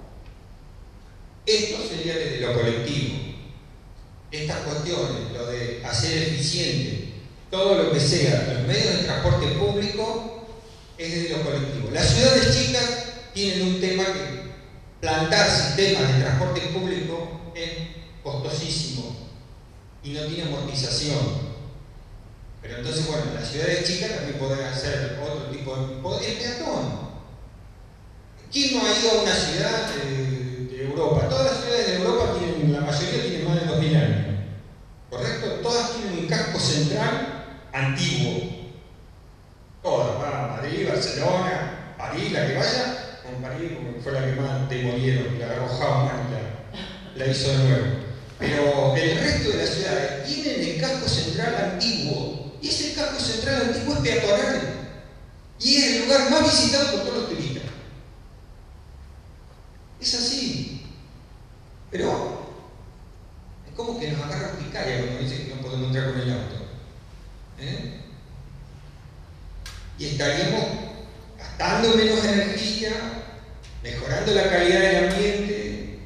Esto sería desde lo colectivo. Estas cuestiones, lo de hacer eficiente todo lo que sea los medios de transporte público, es desde lo colectivo. Las ciudades chicas tienen un tema que plantar sistemas de transporte público es costosísimo y no tiene amortización. Pero entonces, bueno, las ciudades chicas también pueden hacer otro tipo de... El peatón. ¿Quién no ha ido a una ciudad de, de Europa? Todas las ciudades de Europa tienen, la mayoría tienen más de dos mil años. ¿Correcto? Todas tienen un casco central antiguo. Todas, va, Madrid, Barcelona, París, la que vaya, con París como fue la que más demolieron, la agarró Haussmann y la, la hizo de nuevo. Pero el resto de las ciudades tienen el casco central antiguo. Y ese casco central antiguo es peatonal. Y es el lugar más visitado por todos los turistas. Es así. Pero es como que nos agarra urticaria cuando dicen que no podemos entrar con el auto. ¿Eh? Y estaríamos gastando menos energía, mejorando la calidad del ambiente.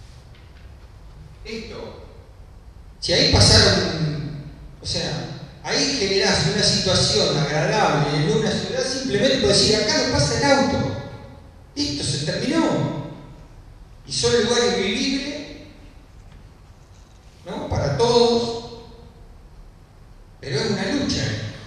Esto. Si ahí pasaron, o sea, ahí generás una situación agradable en una ciudad, simplemente por decir, acá no pasa el auto. Listo, se terminó. Y son lugares vivibles, ¿no? Para todos. Pero es una lucha.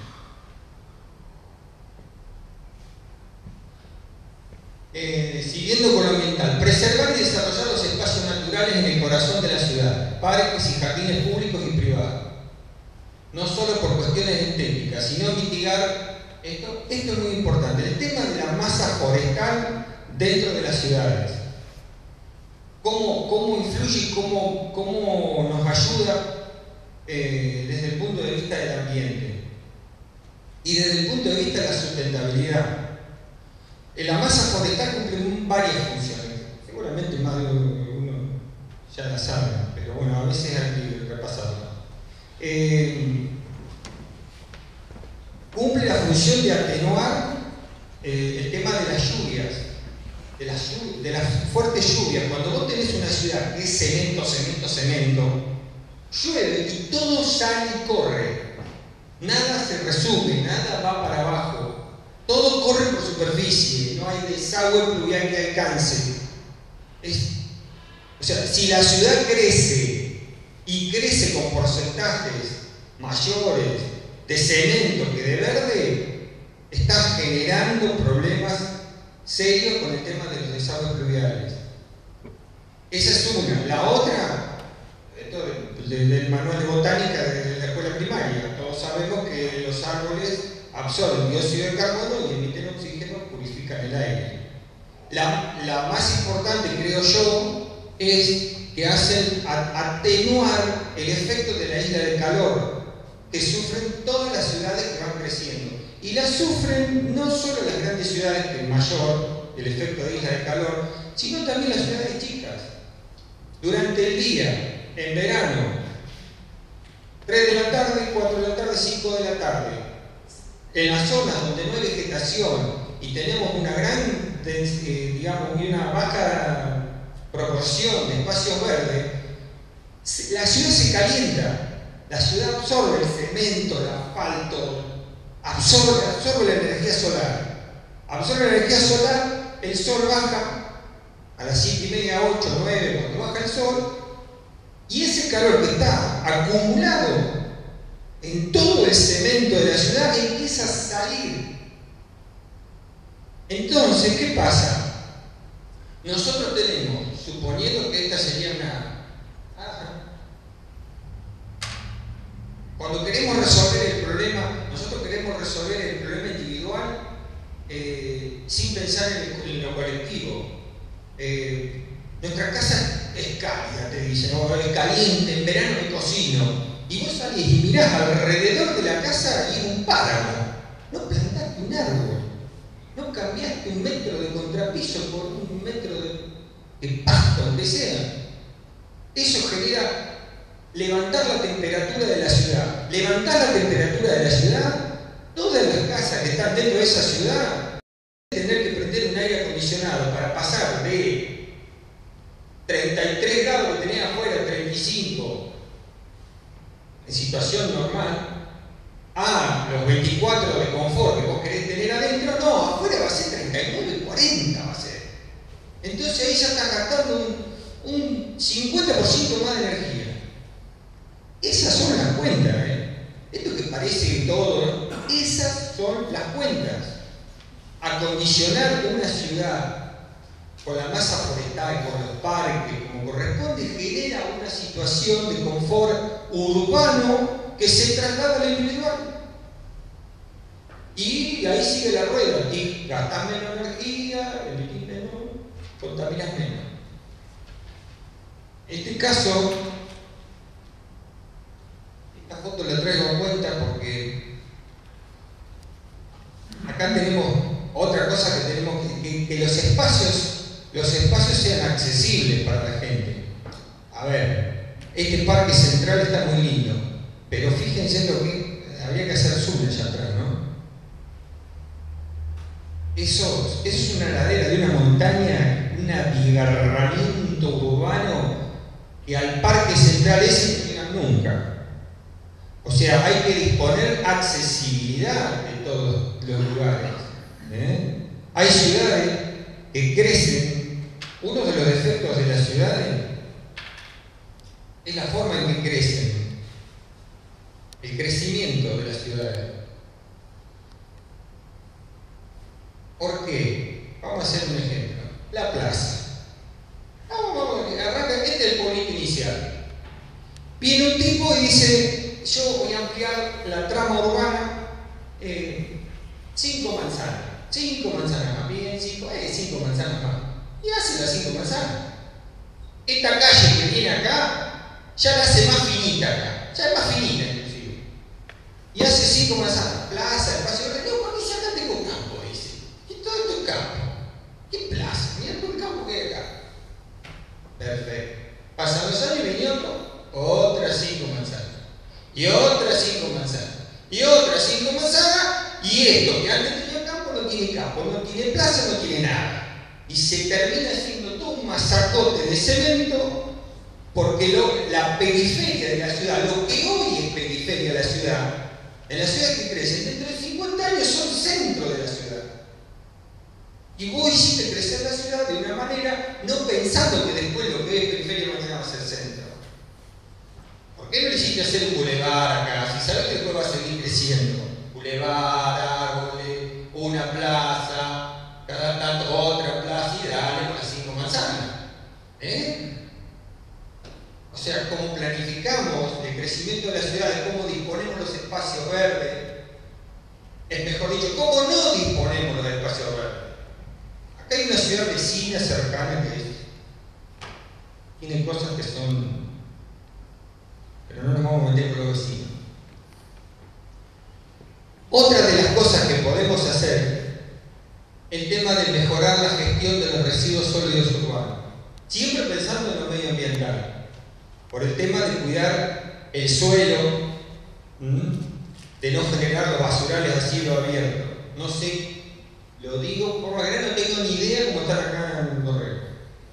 Eh, siguiendo con lo ambiental, preservar y desarrollar los espacios naturales en el corazón de la ciudad, parques y jardines públicos y privados. No solo por cuestiones estéticas, sino mitigar esto. Esto es muy importante, el tema de la masa forestal dentro de las ciudades. Cómo, cómo influye y cómo, cómo nos ayuda eh, desde el punto de vista del ambiente y desde el punto de vista de la sustentabilidad. Eh, la masa forestal cumple varias funciones, seguramente más de uno ya la sabe, pero bueno, a veces hay que repasarla. Eh, cumple la función de atenuar eh, el tema de las lluvias, de las, de las fuertes lluvias. Cuando vos tenés una ciudad que es cemento, cemento, cemento, llueve y todo sale y corre, nada se resume, nada va para abajo, todo corre por superficie, no hay desagüe pluvial que alcance. Es, o sea, si la ciudad crece y crece con porcentajes mayores de cemento que de verde, está generando problemas serios con el tema de los desagües pluviales. Esa es una. La otra, esto del de, de manual de botánica de la escuela primaria, todos sabemos que los árboles absorben dióxido de carbono y emiten oxígeno, purifican el aire. La, la más importante, creo yo, es que hacen atenuar el efecto de la isla de calor que sufren todas las ciudades que van creciendo. Y la sufren no solo las grandes ciudades, que es mayor el efecto de isla de calor, sino también las ciudades chicas. Durante el día, en verano, tres de la tarde, cuatro de la tarde, cinco de la tarde, en las zonas donde no hay vegetación y tenemos una gran, eh, digamos, y una baja proporción de espacio verde, la ciudad se calienta. La ciudad absorbe el cemento, el asfalto, absorbe, absorbe la energía solar. Absorbe la energía solar, el sol baja a las siete y media, ocho, nueve, cuando baja el sol, y ese calor que está acumulado en todo el cemento de la ciudad empieza a salir. Entonces, ¿qué pasa? Nosotros tenemos, suponiendo que esta sería una... Cuando queremos resolver el problema, nosotros queremos resolver el problema individual eh, sin pensar en, el, en lo colectivo. Eh, Nuestra casa es cálida, te dicen, o es caliente, en verano me cocino. Y vos salís y mirás alrededor de la casa y es un páramo. No plantaste un árbol, no cambiaste un metro de contrapiso por un metro de, de pasto, aunque sea. Eso genera levantar la temperatura de la ciudad. Levantar la temperatura de la ciudad, todas las casas que están dentro de esa ciudad tener que prender un aire acondicionado para pasar de treinta y tres grados que tenés afuera, treinta y cinco, en situación normal, a los veinticuatro de confort que vos querés tener adentro. No, afuera va a ser treinta y nueve, cuarenta va a ser. Entonces ahí ya estás gastando un, un cincuenta por ciento más de energía. Esas son las cuentas, ¿eh? Esto que parece todo, ¿no? Esas son las cuentas. Acondicionar una ciudad con la masa forestal, con los parques, como corresponde, genera una situación de confort urbano que se traslada a lo individual. Y ahí sigue la rueda. Y gastas menos energía, emitís menos, contaminas menos. En este caso, esta foto la traigo a cuenta porque acá tenemos otra cosa que tenemos que, que, que los espacios, los espacios sean accesibles para la gente. A ver, este parque central está muy lindo, pero fíjense lo que habría que hacer zoom allá atrás, ¿no? Eso, eso es una ladera de una montaña, un abigarramiento urbano que al parque central ese no llega nunca. O sea, hay que disponer accesibilidad de todos los lugares. ¿Eh? Hay ciudades que crecen. Uno de los defectos de las ciudades es la forma en que crecen, el crecimiento de las ciudades. ¿Por qué? Vamos a hacer un ejemplo. La plaza. Vamos, vamos, arranca, este es el pueblito inicial. Viene un tipo y dice: yo voy a ampliar la trama urbana eh, cinco manzanas. Cinco manzanas más, bien, cinco, eh, cinco manzanas más. Y hace las cinco manzanas. Esta calle que viene acá, ya la hace más finita acá. Ya es más finita inclusive. Y hace cinco manzanas. Plaza, espacio verde. No, porque si acá tengo campo, dice. Y todo esto es campo. ¿Qué plaza? Mira todo el campo que hay acá. Perfecto. Pasan los años y venía otro. Otras cinco manzanas. Y otras cinco manzanas. Y otras cinco manzanas. Y esto que antes tenía campo no tiene campo, no tiene plaza, no tiene nada. Y se termina haciendo todo un masacote de cemento porque lo, la periferia de la ciudad, lo que hoy es periferia de la ciudad, en la ciudad que crecen, dentro de cincuenta años son centro de la ciudad. Y vos hiciste crecer la ciudad de una manera no pensando que después lo que es periferia mañana va a ser centro. ¿Por qué no le hiciste hacer un bulevar acá? Si sabes que después va a seguir creciendo. Bulevar, árboles, una plaza, cada tanto otra plaza y dale con las cinco manzanas. ¿Eh? O sea, cómo planificamos el crecimiento de la ciudad, cómo disponemos los espacios verdes. Es mejor dicho, cómo no disponemos los espacios verdes. Acá hay una ciudad vecina, cercana, que es, tiene cosas que son... pero no nos vamos a meter con los vecinos. Otra de las cosas que podemos hacer, el tema de mejorar la gestión de los residuos sólidos urbanos. Siempre pensando en lo medioambiental. Por el tema de cuidar el suelo, de no generar los basurales a cielo abierto. No sé, lo digo por la verdad, no tengo ni idea cómo están acá en Dorrego.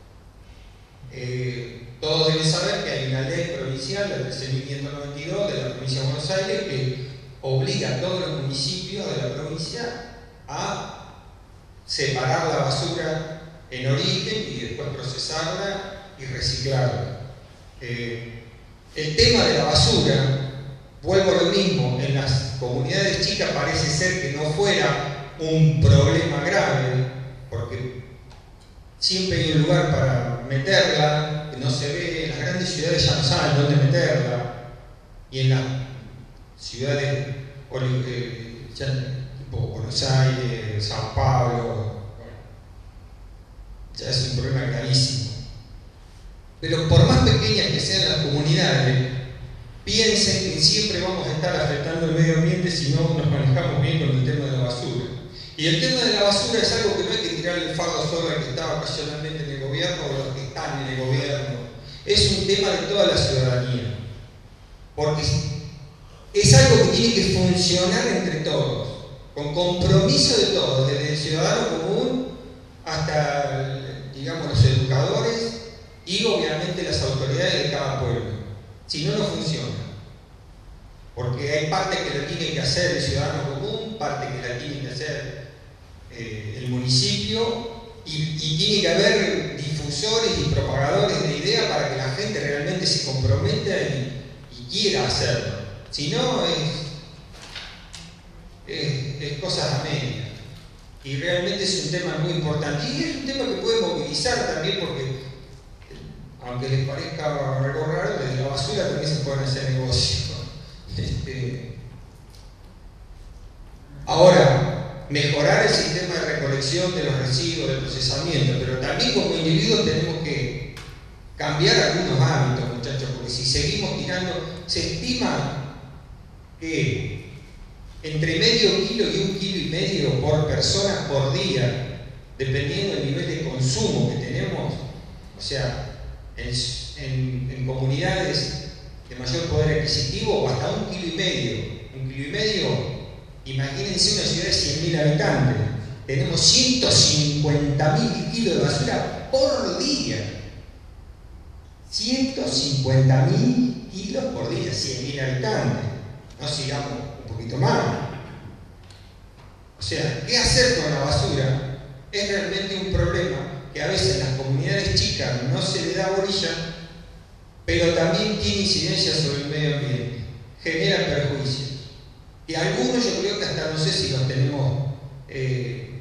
Eh, todos deben saber que hay una ley provincial, la trece mil quinientos noventa y dos de la provincia de Buenos Aires, que obliga a todos los municipios de la provincia a separar la basura en origen y después procesarla y reciclarla. Eh, el tema de la basura, vuelvo a lo mismo, en las comunidades chicas parece ser que no fuera un problema grave, porque siempre hay un lugar para meterla, que no se ve, en las grandes ciudades ya no saben dónde meterla, y en las ciudades ya, tipo Buenos Aires, Sao Paulo, bueno, ya es un problema gravísimo. Pero por más pequeñas que sean las comunidades, piensen que siempre vamos a estar afectando el medio ambiente si no nos manejamos bien con el tema de la basura. Y el tema de la basura es algo que no hay que tirar el fardo solo al que está ocasionalmente en el gobierno o los que están en el gobierno. Es un tema de toda la ciudadanía. Porque es algo que tiene que funcionar entre todos, con compromiso de todos, desde el ciudadano común hasta, digamos, los educadores y obviamente las autoridades de cada pueblo. Si no, no funciona. Porque hay parte que la tiene que hacer el ciudadano común, parte que la tiene que hacer eh, el municipio, y, y tiene que haber difusores y propagadores de idea para que la gente realmente se comprometa y, y quiera hacerlo. Si no, es, es, es cosas a media. Y realmente es un tema muy importante. Y es un tema que puede movilizar también porque, aunque les parezca algo raro, desde la basura también se pueden hacer negocios. Este, ahora, mejorar el sistema de recolección de los residuos, de procesamiento, pero también como individuos tenemos que cambiar algunos hábitos, muchachos, porque si seguimos tirando, se estima que entre medio kilo y un kilo y medio por persona por día, dependiendo del nivel de consumo que tenemos, o sea, en, en, en comunidades de mayor poder adquisitivo, hasta un kilo y medio. Un kilo y medio, imagínense una ciudad de cien mil habitantes. Tenemos ciento cincuenta mil kilos de basura por día. ciento cincuenta mil kilos por día, cien mil habitantes. No sigamos un poquito más. O sea, ¿qué hacer con la basura? Es realmente un problema que a veces en las comunidades chicas no se le da orilla, pero también tiene incidencia sobre el medio ambiente, genera perjuicios. Y algunos yo creo que hasta no sé si los tenemos eh,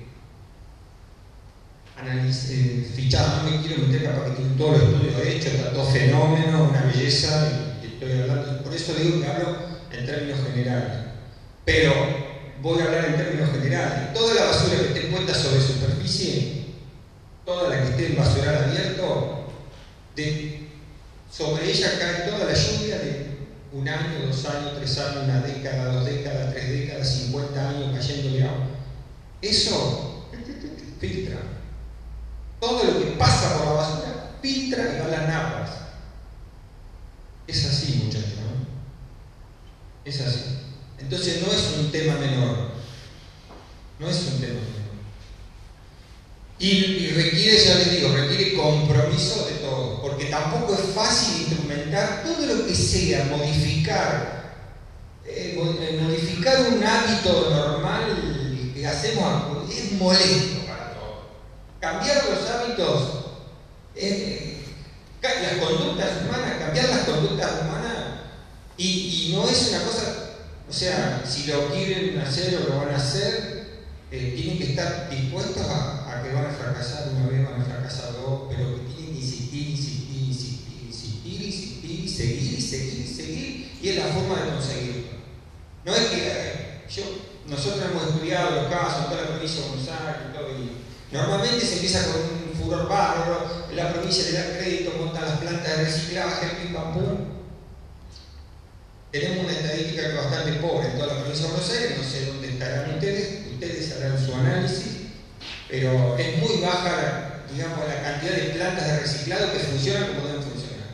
eh, fichados, no me quiero meter capaz que tienen todos los estudios hechos, está todo fenómeno, una belleza, y, y estoy hablando, por eso digo que hablo en términos generales. Pero voy a hablar en términos generales. Toda la basura que esté puesta sobre superficie, toda la que esté en basural abierto, de sobre ella cae toda la lluvia de un año, dos años, tres años, una década, dos décadas, tres décadas, cincuenta años cayéndole agua. Eso filtra. Todo lo que pasa por la basura filtra y va a las napas. Es así, muchachos, ¿no? Es así. Entonces no es un tema menor. No es un tema menor. Y, y requiere, ya les digo, requiere compromiso de todos, porque tampoco es fácil instrumentar todo lo que sea, modificar, eh, modificar un hábito normal que hacemos, es molesto para todos. Cambiar los hábitos, eh, las conductas humanas, cambiar las conductas humanas, y, y no es una cosa, o sea, si lo quieren hacer o lo van a hacer, eh, tienen que estar dispuestos a, a que van a fracasar una vez, van a fracasar dos, pero que tienen que insistir, insistir, insistir, insistir, insistir, seguir, seguir, seguir, y es la forma de conseguirlo. No es que eh, yo, nosotros hemos estudiado los casos en toda la provincia de Buenos Aires y todo, y normalmente se empieza con un furor bárbaro, la provincia le da crédito, montan las plantas de reciclaje, pim pam pum. Tenemos una estadística que es bastante pobre en toda la provincia de Buenos Aires, no sé dónde estarán ustedes, ustedes harán su análisis, pero es muy baja, digamos, la cantidad de plantas de reciclado que funcionan como deben funcionar.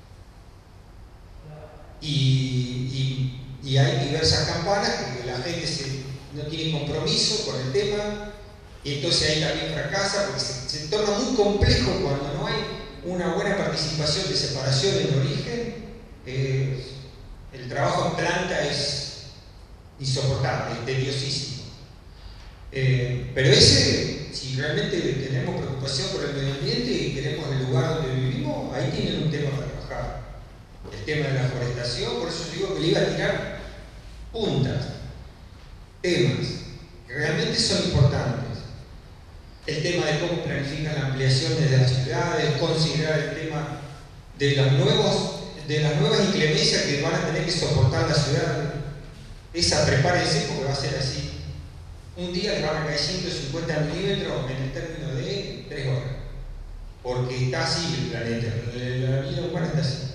Y, y, y hay diversas campanas porque la gente se, no tiene compromiso con el tema, y entonces ahí también fracasa, porque se, se torna muy complejo cuando no hay una buena participación de separación en origen. Eh, el trabajo en planta es insoportable, es tediosísimo. Eh, pero ese, si realmente tenemos preocupación por el medio ambiente y queremos el lugar donde vivimos, ahí tienen un tema para trabajar. El tema de la forestación, por eso digo que le iba a tirar puntas, temas que realmente son importantes. El tema de cómo planifican la ampliación desde las ciudades, considerar el tema de los nuevos de las nuevas inclemencias que van a tener que soportar la ciudad. Esa, prepárense porque va a ser así. Un día les van a caer ciento cincuenta milímetros en el término de tres horas. porque está así el planeta, la vida humana está así.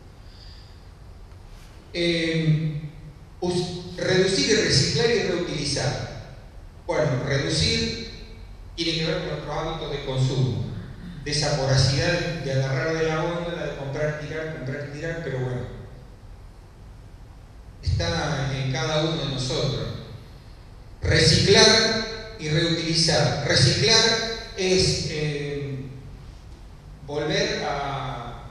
Eh, reducir y reciclar y reutilizar. Bueno, reducir tiene que ver con nuestros hábitos de consumo, de esa voracidad de agarrar de la góndola, de comprar, tirar, comprar, tirar, pero bueno, está en cada uno de nosotros. Reciclar y reutilizar. Reciclar es eh, volver a,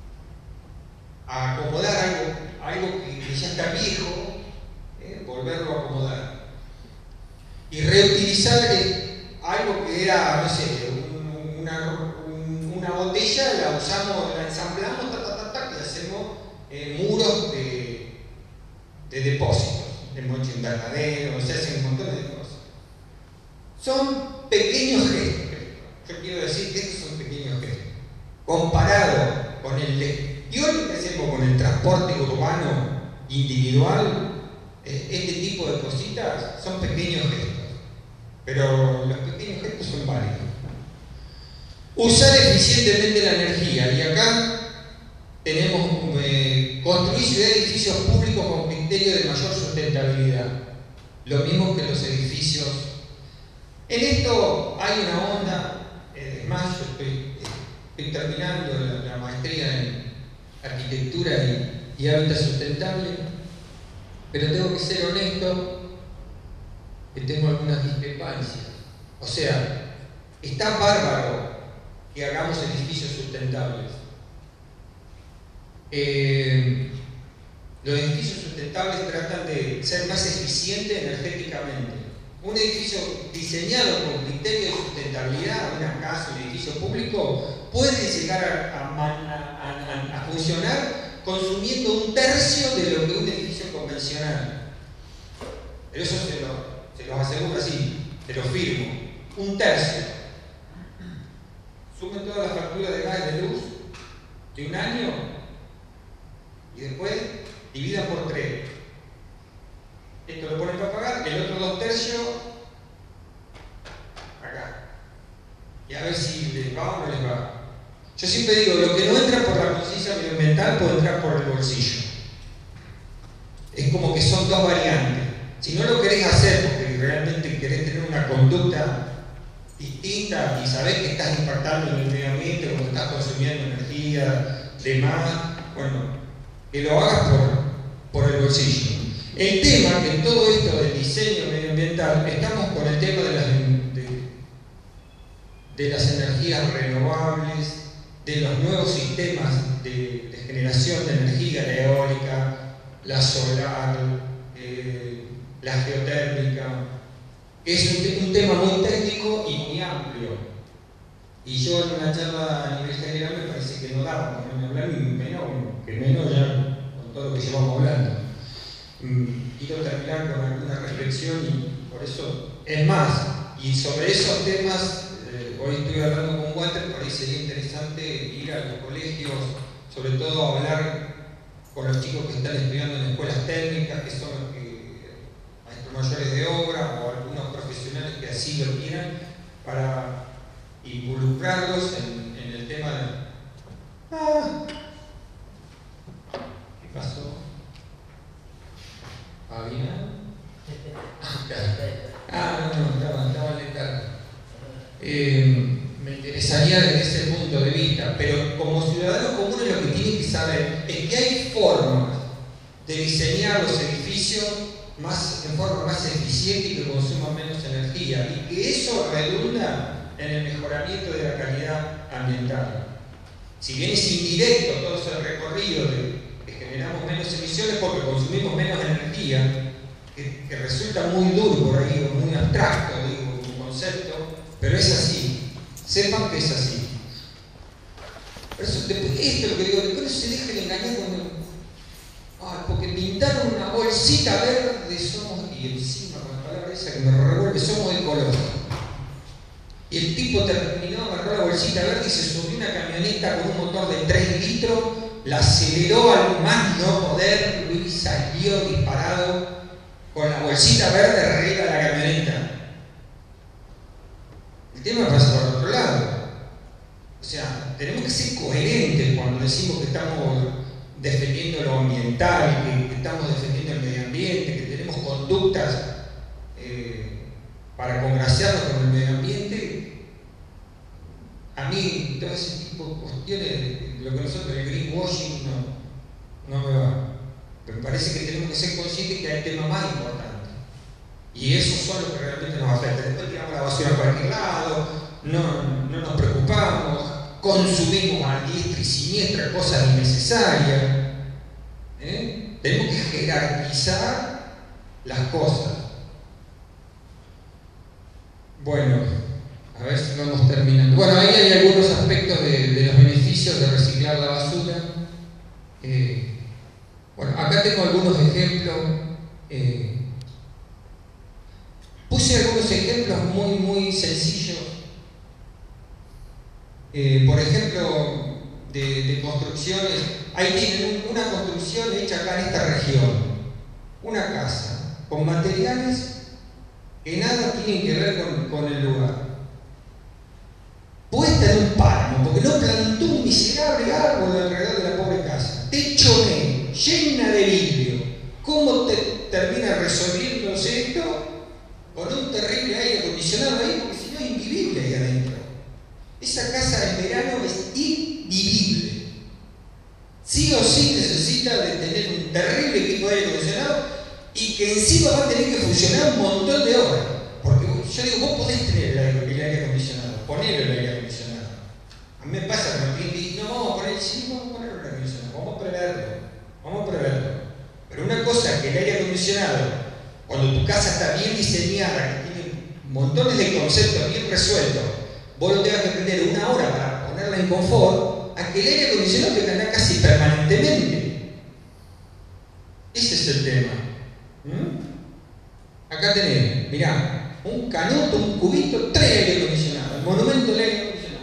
a acomodar algo, algo que, que ya está viejo, eh, volverlo a acomodar. Y reutilizar es algo que era, no sé, un, una, un, una botella, la usamos, la ensamblamos, ta, ta, ta, ta, y hacemos eh, muros de, de depósitos, de mocho invernadero, se hacen un montón de cosas. Son pequeños gestos. Yo quiero decir que estos son pequeños gestos. Comparado con el de... Y hoy lo que hacemos con el transporte urbano individual, eh, este tipo de cositas son pequeños gestos. Pero los pequeños gestos son válidos. Usar eficientemente la energía. Y acá tenemos eh, construir ciudades y edificios públicos con criterio de mayor sustentabilidad. Lo mismo que los edificios. En esto hay una onda, eh, es más, yo estoy, estoy terminando la, la maestría en arquitectura y, y hábitat sustentable, pero tengo que ser honesto que tengo algunas discrepancias. O sea, está bárbaro que hagamos edificios sustentables. Eh, los edificios sustentables tratan de ser más eficientes energéticamente. Un edificio diseñado con criterio de sustentabilidad, una casa, un edificio público, puede llegar a, a, a, a funcionar consumiendo un tercio de lo que un edificio convencional. Pero eso se lo Se los aseguro así, te lo firmo. Un tercio. Sumen todas las facturas de gas y de luz de un año y después dividan por tres. Esto lo ponen para pagar, el otro dos tercios acá. Y a ver si les va o no les va. Yo siempre digo, lo que no entra por la conciencia medioambiental puede entrar por el bolsillo. Es como que son dos variantes. Si no lo querés hacer porque realmente querés tener una conducta distinta y sabés que estás impactando en el medio ambiente, como estás consumiendo energía, demás, bueno, que lo hagas por, por el bolsillo. El tema que en todo esto del diseño medioambiental estamos con el tema de las, de, de las energías renovables, de los nuevos sistemas de, de generación de energía, la eólica, la solar, eh, la geotérmica. Es un, un tema muy técnico y muy amplio. Y yo en una charla a nivel general me parece que no daba para no hablar, menos, que menos ya con todo lo que llevamos hablando. Quiero terminar con alguna reflexión y por eso, es más, y sobre esos temas, eh, hoy estoy hablando con Walter, por ahí sería interesante ir a los colegios, sobre todo hablar con los chicos que están estudiando en escuelas técnicas, que son los que, maestros mayores de obra o algunos profesionales que así lo quieran, para involucrarlos en, en el tema de... Ah, ¿qué pasó? ¿Había? Ah, no, no, estaba, estaba letal. Eh, me interesaría desde ese punto de vista, pero como ciudadanos comunes lo que tienen que saber es que hay formas de diseñar los edificios más, en forma más eficiente y que consuman menos energía, y que eso redunda en el mejoramiento de la calidad ambiental. Si bien es indirecto todo ese recorrido de que generamos menos emisiones porque consumimos menos energía, que, que resulta muy duro por ahí, muy abstracto, digo, un concepto, pero es así. Sepan que es así. Por eso, después, esto es lo que digo, después no se dejen engañar cuando. Ah, porque pintaron una bolsita verde, somos, y encima con la palabra esa que me revuelve, somos ecológicos. Y el tipo terminó, agarró la bolsita verde y se subió una camioneta con un motor de tres litros, la aceleró al más no poder, y salió disparado con la bolsita verde arriba de la camioneta. El tema pasa por otro lado. O sea, tenemos que ser coherentes cuando decimos que estamos defendiendo lo ambiental, que, que estamos defendiendo el medio ambiente, que tenemos conductas eh, para congraciarnos con el medio ambiente. A mí, todo ese tipo de cuestiones, lo que nosotros, el greenwashing, no, no me va. Pero me parece que tenemos que ser conscientes que hay temas más importantes. Y esos son los que realmente nos afectan. Después tiramos la basura a cualquier lado, no, no nos preocupamos, consumimos a diestra y siniestra cosas innecesarias. ¿Eh? Tenemos que jerarquizar las cosas. Bueno, a ver si vamos terminando. Bueno, ahí hay algunos aspectos de, de los beneficios de reciclar la basura. Eh, bueno, acá tengo algunos ejemplos. Eh, puse algunos ejemplos muy, muy sencillos. Eh, por ejemplo, de, de construcciones. Ahí tienen un, una construcción hecha acá en esta región. Una casa con materiales que nada tienen que ver con, con el lugar. Puesta en un páramo, porque no plantó un miserable árbol alrededor de la pobre casa. Techo negro, llena de vidrio. ¿Cómo te termina resolviéndose esto? Con un terrible aire acondicionado ahí, porque si no es invivible ahí adentro. Esa casa en verano es invivible. Sí o sí necesita de tener un terrible equipo de aire acondicionado y que encima va a tener que funcionar un montón de horas. Porque yo digo, vos podés tener el aire, el aire acondicionado, poner el aire acondicionado. A mí me pasa que me piden, no, vamos a poner, sí, vamos a poner el aire acondicionado, vamos a preverlo, vamos a preverlo. Pero una cosa es que el aire acondicionado, cuando tu casa está bien diseñada, que tiene montones de conceptos bien resueltos, vos lo tengas que prender una hora para ponerla en confort, a que el aire acondicionado te anda casi permanentemente. Ese es el tema. ¿Mm? Acá tenés, mirá, un canuto, un cubito, tres aire acondicionados, el monumento del aire acondicionado.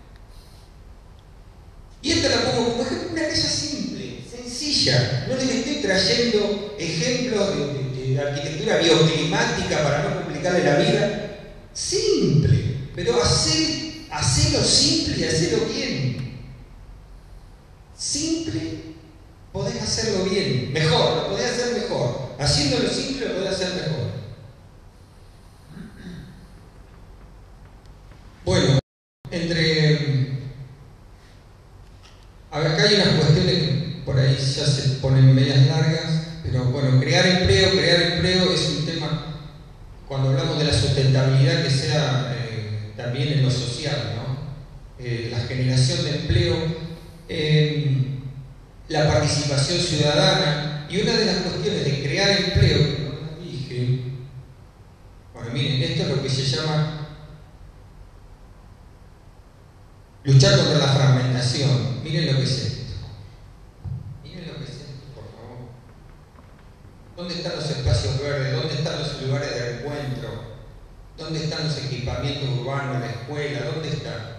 Y esta la pongo como ejemplo, una casa simple, sencilla. No les estoy trayendo ejemplos de, de, de arquitectura bioclimática para no complicarle la vida. Simple, pero hacer, hacerlo simple y hacerlo bien. Simple, podés hacerlo bien, mejor, lo podés hacer mejor. Haciéndolo simple lo podés hacer mejor. Bueno, entre... Acá hay unas cuestiones que por ahí ya se ponen medias largas, pero bueno, crear empleo, crear empleo es un tema, cuando hablamos de la sustentabilidad, que sea eh, también en lo social, ¿no? Eh, la generación de empleo, eh, la participación ciudadana, y una de las cuestiones de crear empleo, que no las dije, bueno, miren, esto es lo que se llama luchar contra la fragmentación. Miren lo que es esto. Miren lo que es esto, por favor. ¿Dónde están los espacios verdes? ¿Dónde están los lugares de encuentro? ¿Dónde están los equipamientos urbanos, la escuela? ¿Dónde están?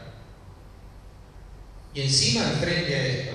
Y encima, enfrente a esto,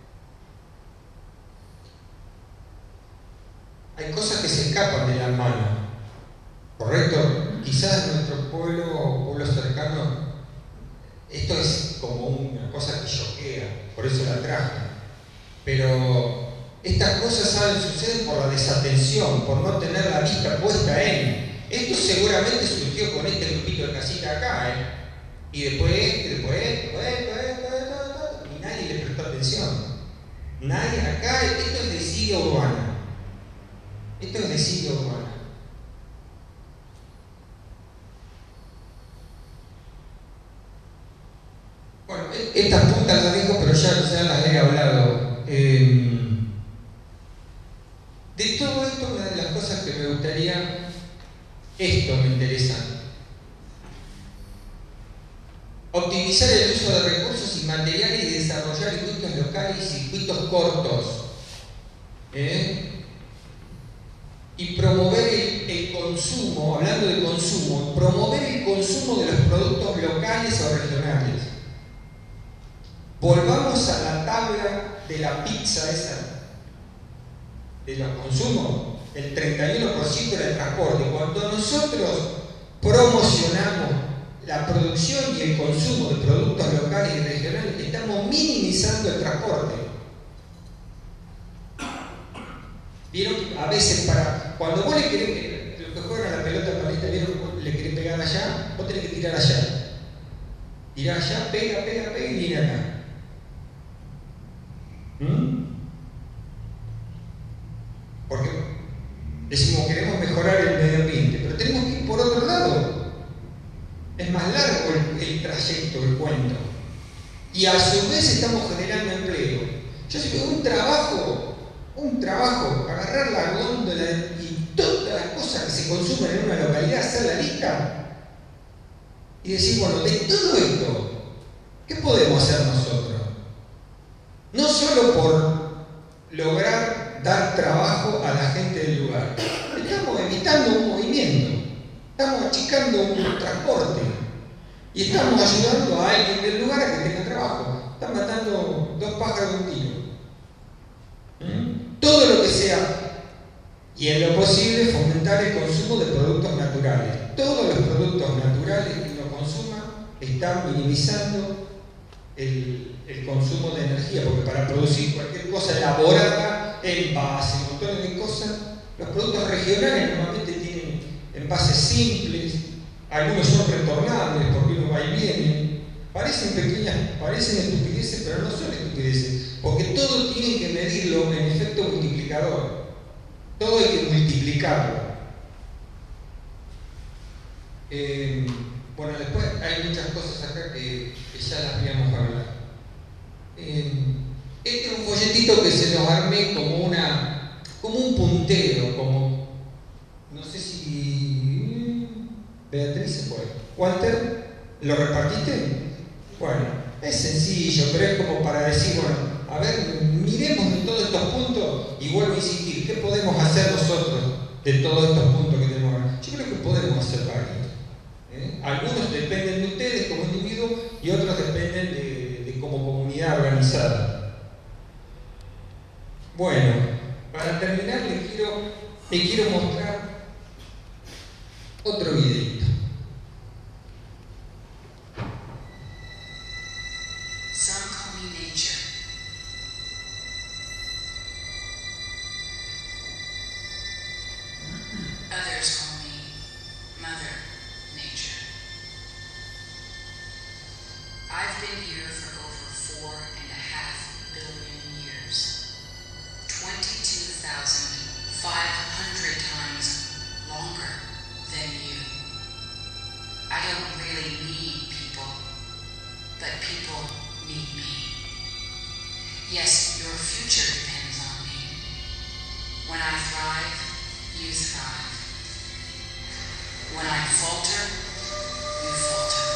hay cosas que se escapan de la mano, ¿correcto? Quizás en nuestro pueblo o pueblos cercanos esto es como una cosa que choquea, por eso la traje. Pero estas cosas ¿saben? Suceden por la desatención, por no tener la vista puesta en. Esto seguramente surgió con este grupito de casitas acá, ¿eh? Y después este, después esto, esto, esto, esto, esto, y nadie le prestó atención. Nadie acá, esto es desidia urbana. Esto es desidia urbana. Bueno, estas puntas las dejo, pero ya, ya las he hablado. Eh, de todo esto, una de las cosas que me gustaría, esto me interesa. Optimizar el uso de recursos y materiales y desarrollar circuitos locales y circuitos cortos. ¿Eh? Y promover el, el consumo, hablando de consumo, promover el consumo de los productos locales o regionales. Volvamos a la tabla de la pizza esa, de los consumos, el treinta y uno por ciento del transporte. Cuando nosotros promocionamos la producción y el consumo de productos locales y regionales, minimizando el transporte. Vieron, a veces para, cuando vos le querés, los que juegan a la pelota paleta, vieron, vos le querés pegar allá, vos tenés que tirar allá. Tirá allá, pega, pega, pega y viene acá. ¿Mm? Porque decimos queremos mejorar el medio ambiente, pero tenemos que ir por otro lado. Es más largo el, el trayecto, el cuento. Y a su vez estamos generando empleo. Yo sé que un trabajo, un trabajo, agarrar la góndola y todas las cosas que se consumen en una localidad, hacer la lista y decir, bueno, de todo esto, ¿qué podemos hacer nosotros? No solo por lograr dar trabajo a la gente del lugar, estamos evitando un movimiento, estamos achicando un transporte y estamos ayudando a alguien del lugar a que tenga trabajo. Están matando dos pájaros de un tiro. ¿Mm? Todo lo que sea, y en lo posible fomentar el consumo de productos naturales. Todos los productos naturales que uno consuma están minimizando el, el consumo de energía, porque para producir cualquier cosa elaborada, envase, montones de cosas, los productos regionales normalmente tienen envases simples, algunos son retornables porque uno va y viene. Parecen pequeñas, parecen estupideces, pero no son estupideces, porque todo tiene que medirlo en efecto multiplicador. Todo hay que multiplicarlo. Eh, bueno, después hay muchas cosas acá que, que ya las habíamos hablado. Eh, este es un folletito que se los armé como una, como un puntero, como, no sé si Beatriz se fue. Walter, ¿lo repartiste? Bueno, es sencillo, pero es como para decir, bueno, a ver, miremos de todos estos puntos y vuelvo a insistir, ¿qué podemos hacer nosotros de todos estos puntos que tenemos acá? Yo creo que podemos hacer varios. ¿eh? Algunos dependen de ustedes como individuos y otros dependen de, de como comunidad organizada. Bueno, para terminar les quiero, les quiero mostrar otro videito. Some call me nature. Others call me Mother Nature. I've been here for over four and a half billion years. twenty-two thousand five hundred times longer than you. I don't really need people, but people need me. Yes, your future depends on me. When I thrive, you thrive. When I falter, you falter.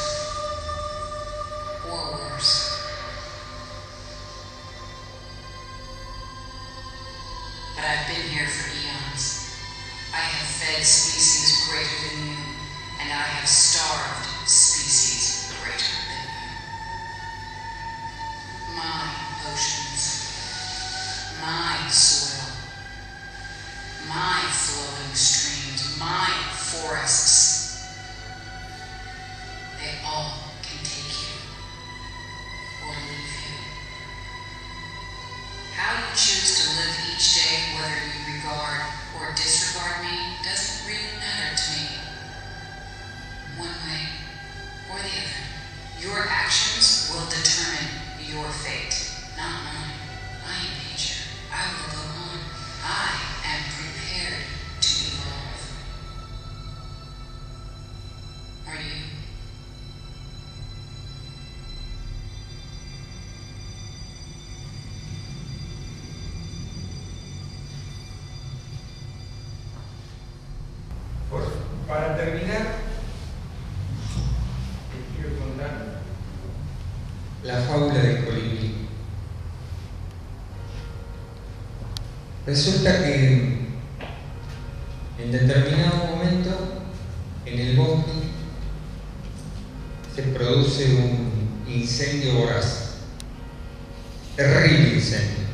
Or worse. But I've been here for eons. I have fed species greater than you, and I have starved species greater than you. My oceans, my soil, my flowing streams, my forests, they all can take you or leave you. How you choose to live each day, whether you regard or disregard me, doesn't really matter to me. One way or the other, your actions will determine your fate, not mine. I am nature. I will go on. I am prepared to evolve. Are you? Pues, para terminar, les quiero contar la fábula del colibrí. Resulta que en determinado momento en el bosque se produce un incendio voraz, terrible incendio,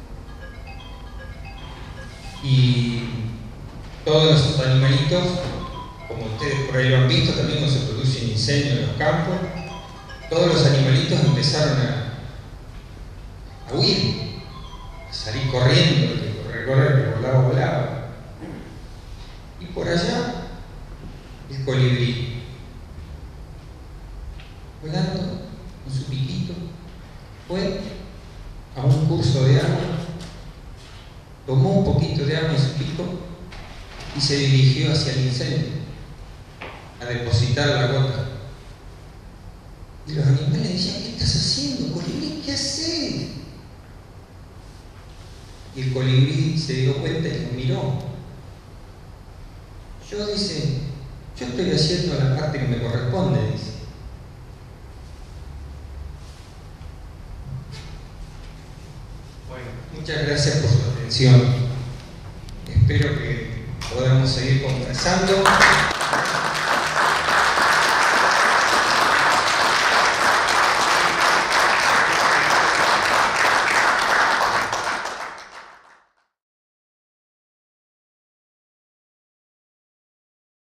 y todos los animalitos, como ustedes por ahí lo han visto, también cuando se produce un incendio en los campos, todos los animalitos empezaron a, fue a un curso de agua, tomó un poquito de agua en su pico y se dirigió hacia el incendio a depositar la gota. Y los animales decían: ¿qué estás haciendo, colibrí? ¿Qué haces? Y el colibrí se dio cuenta y lo miró. Yo, dice, yo estoy haciendo la parte que me corresponde, dice. Bueno, muchas gracias por su atención. Espero que podamos seguir conversando.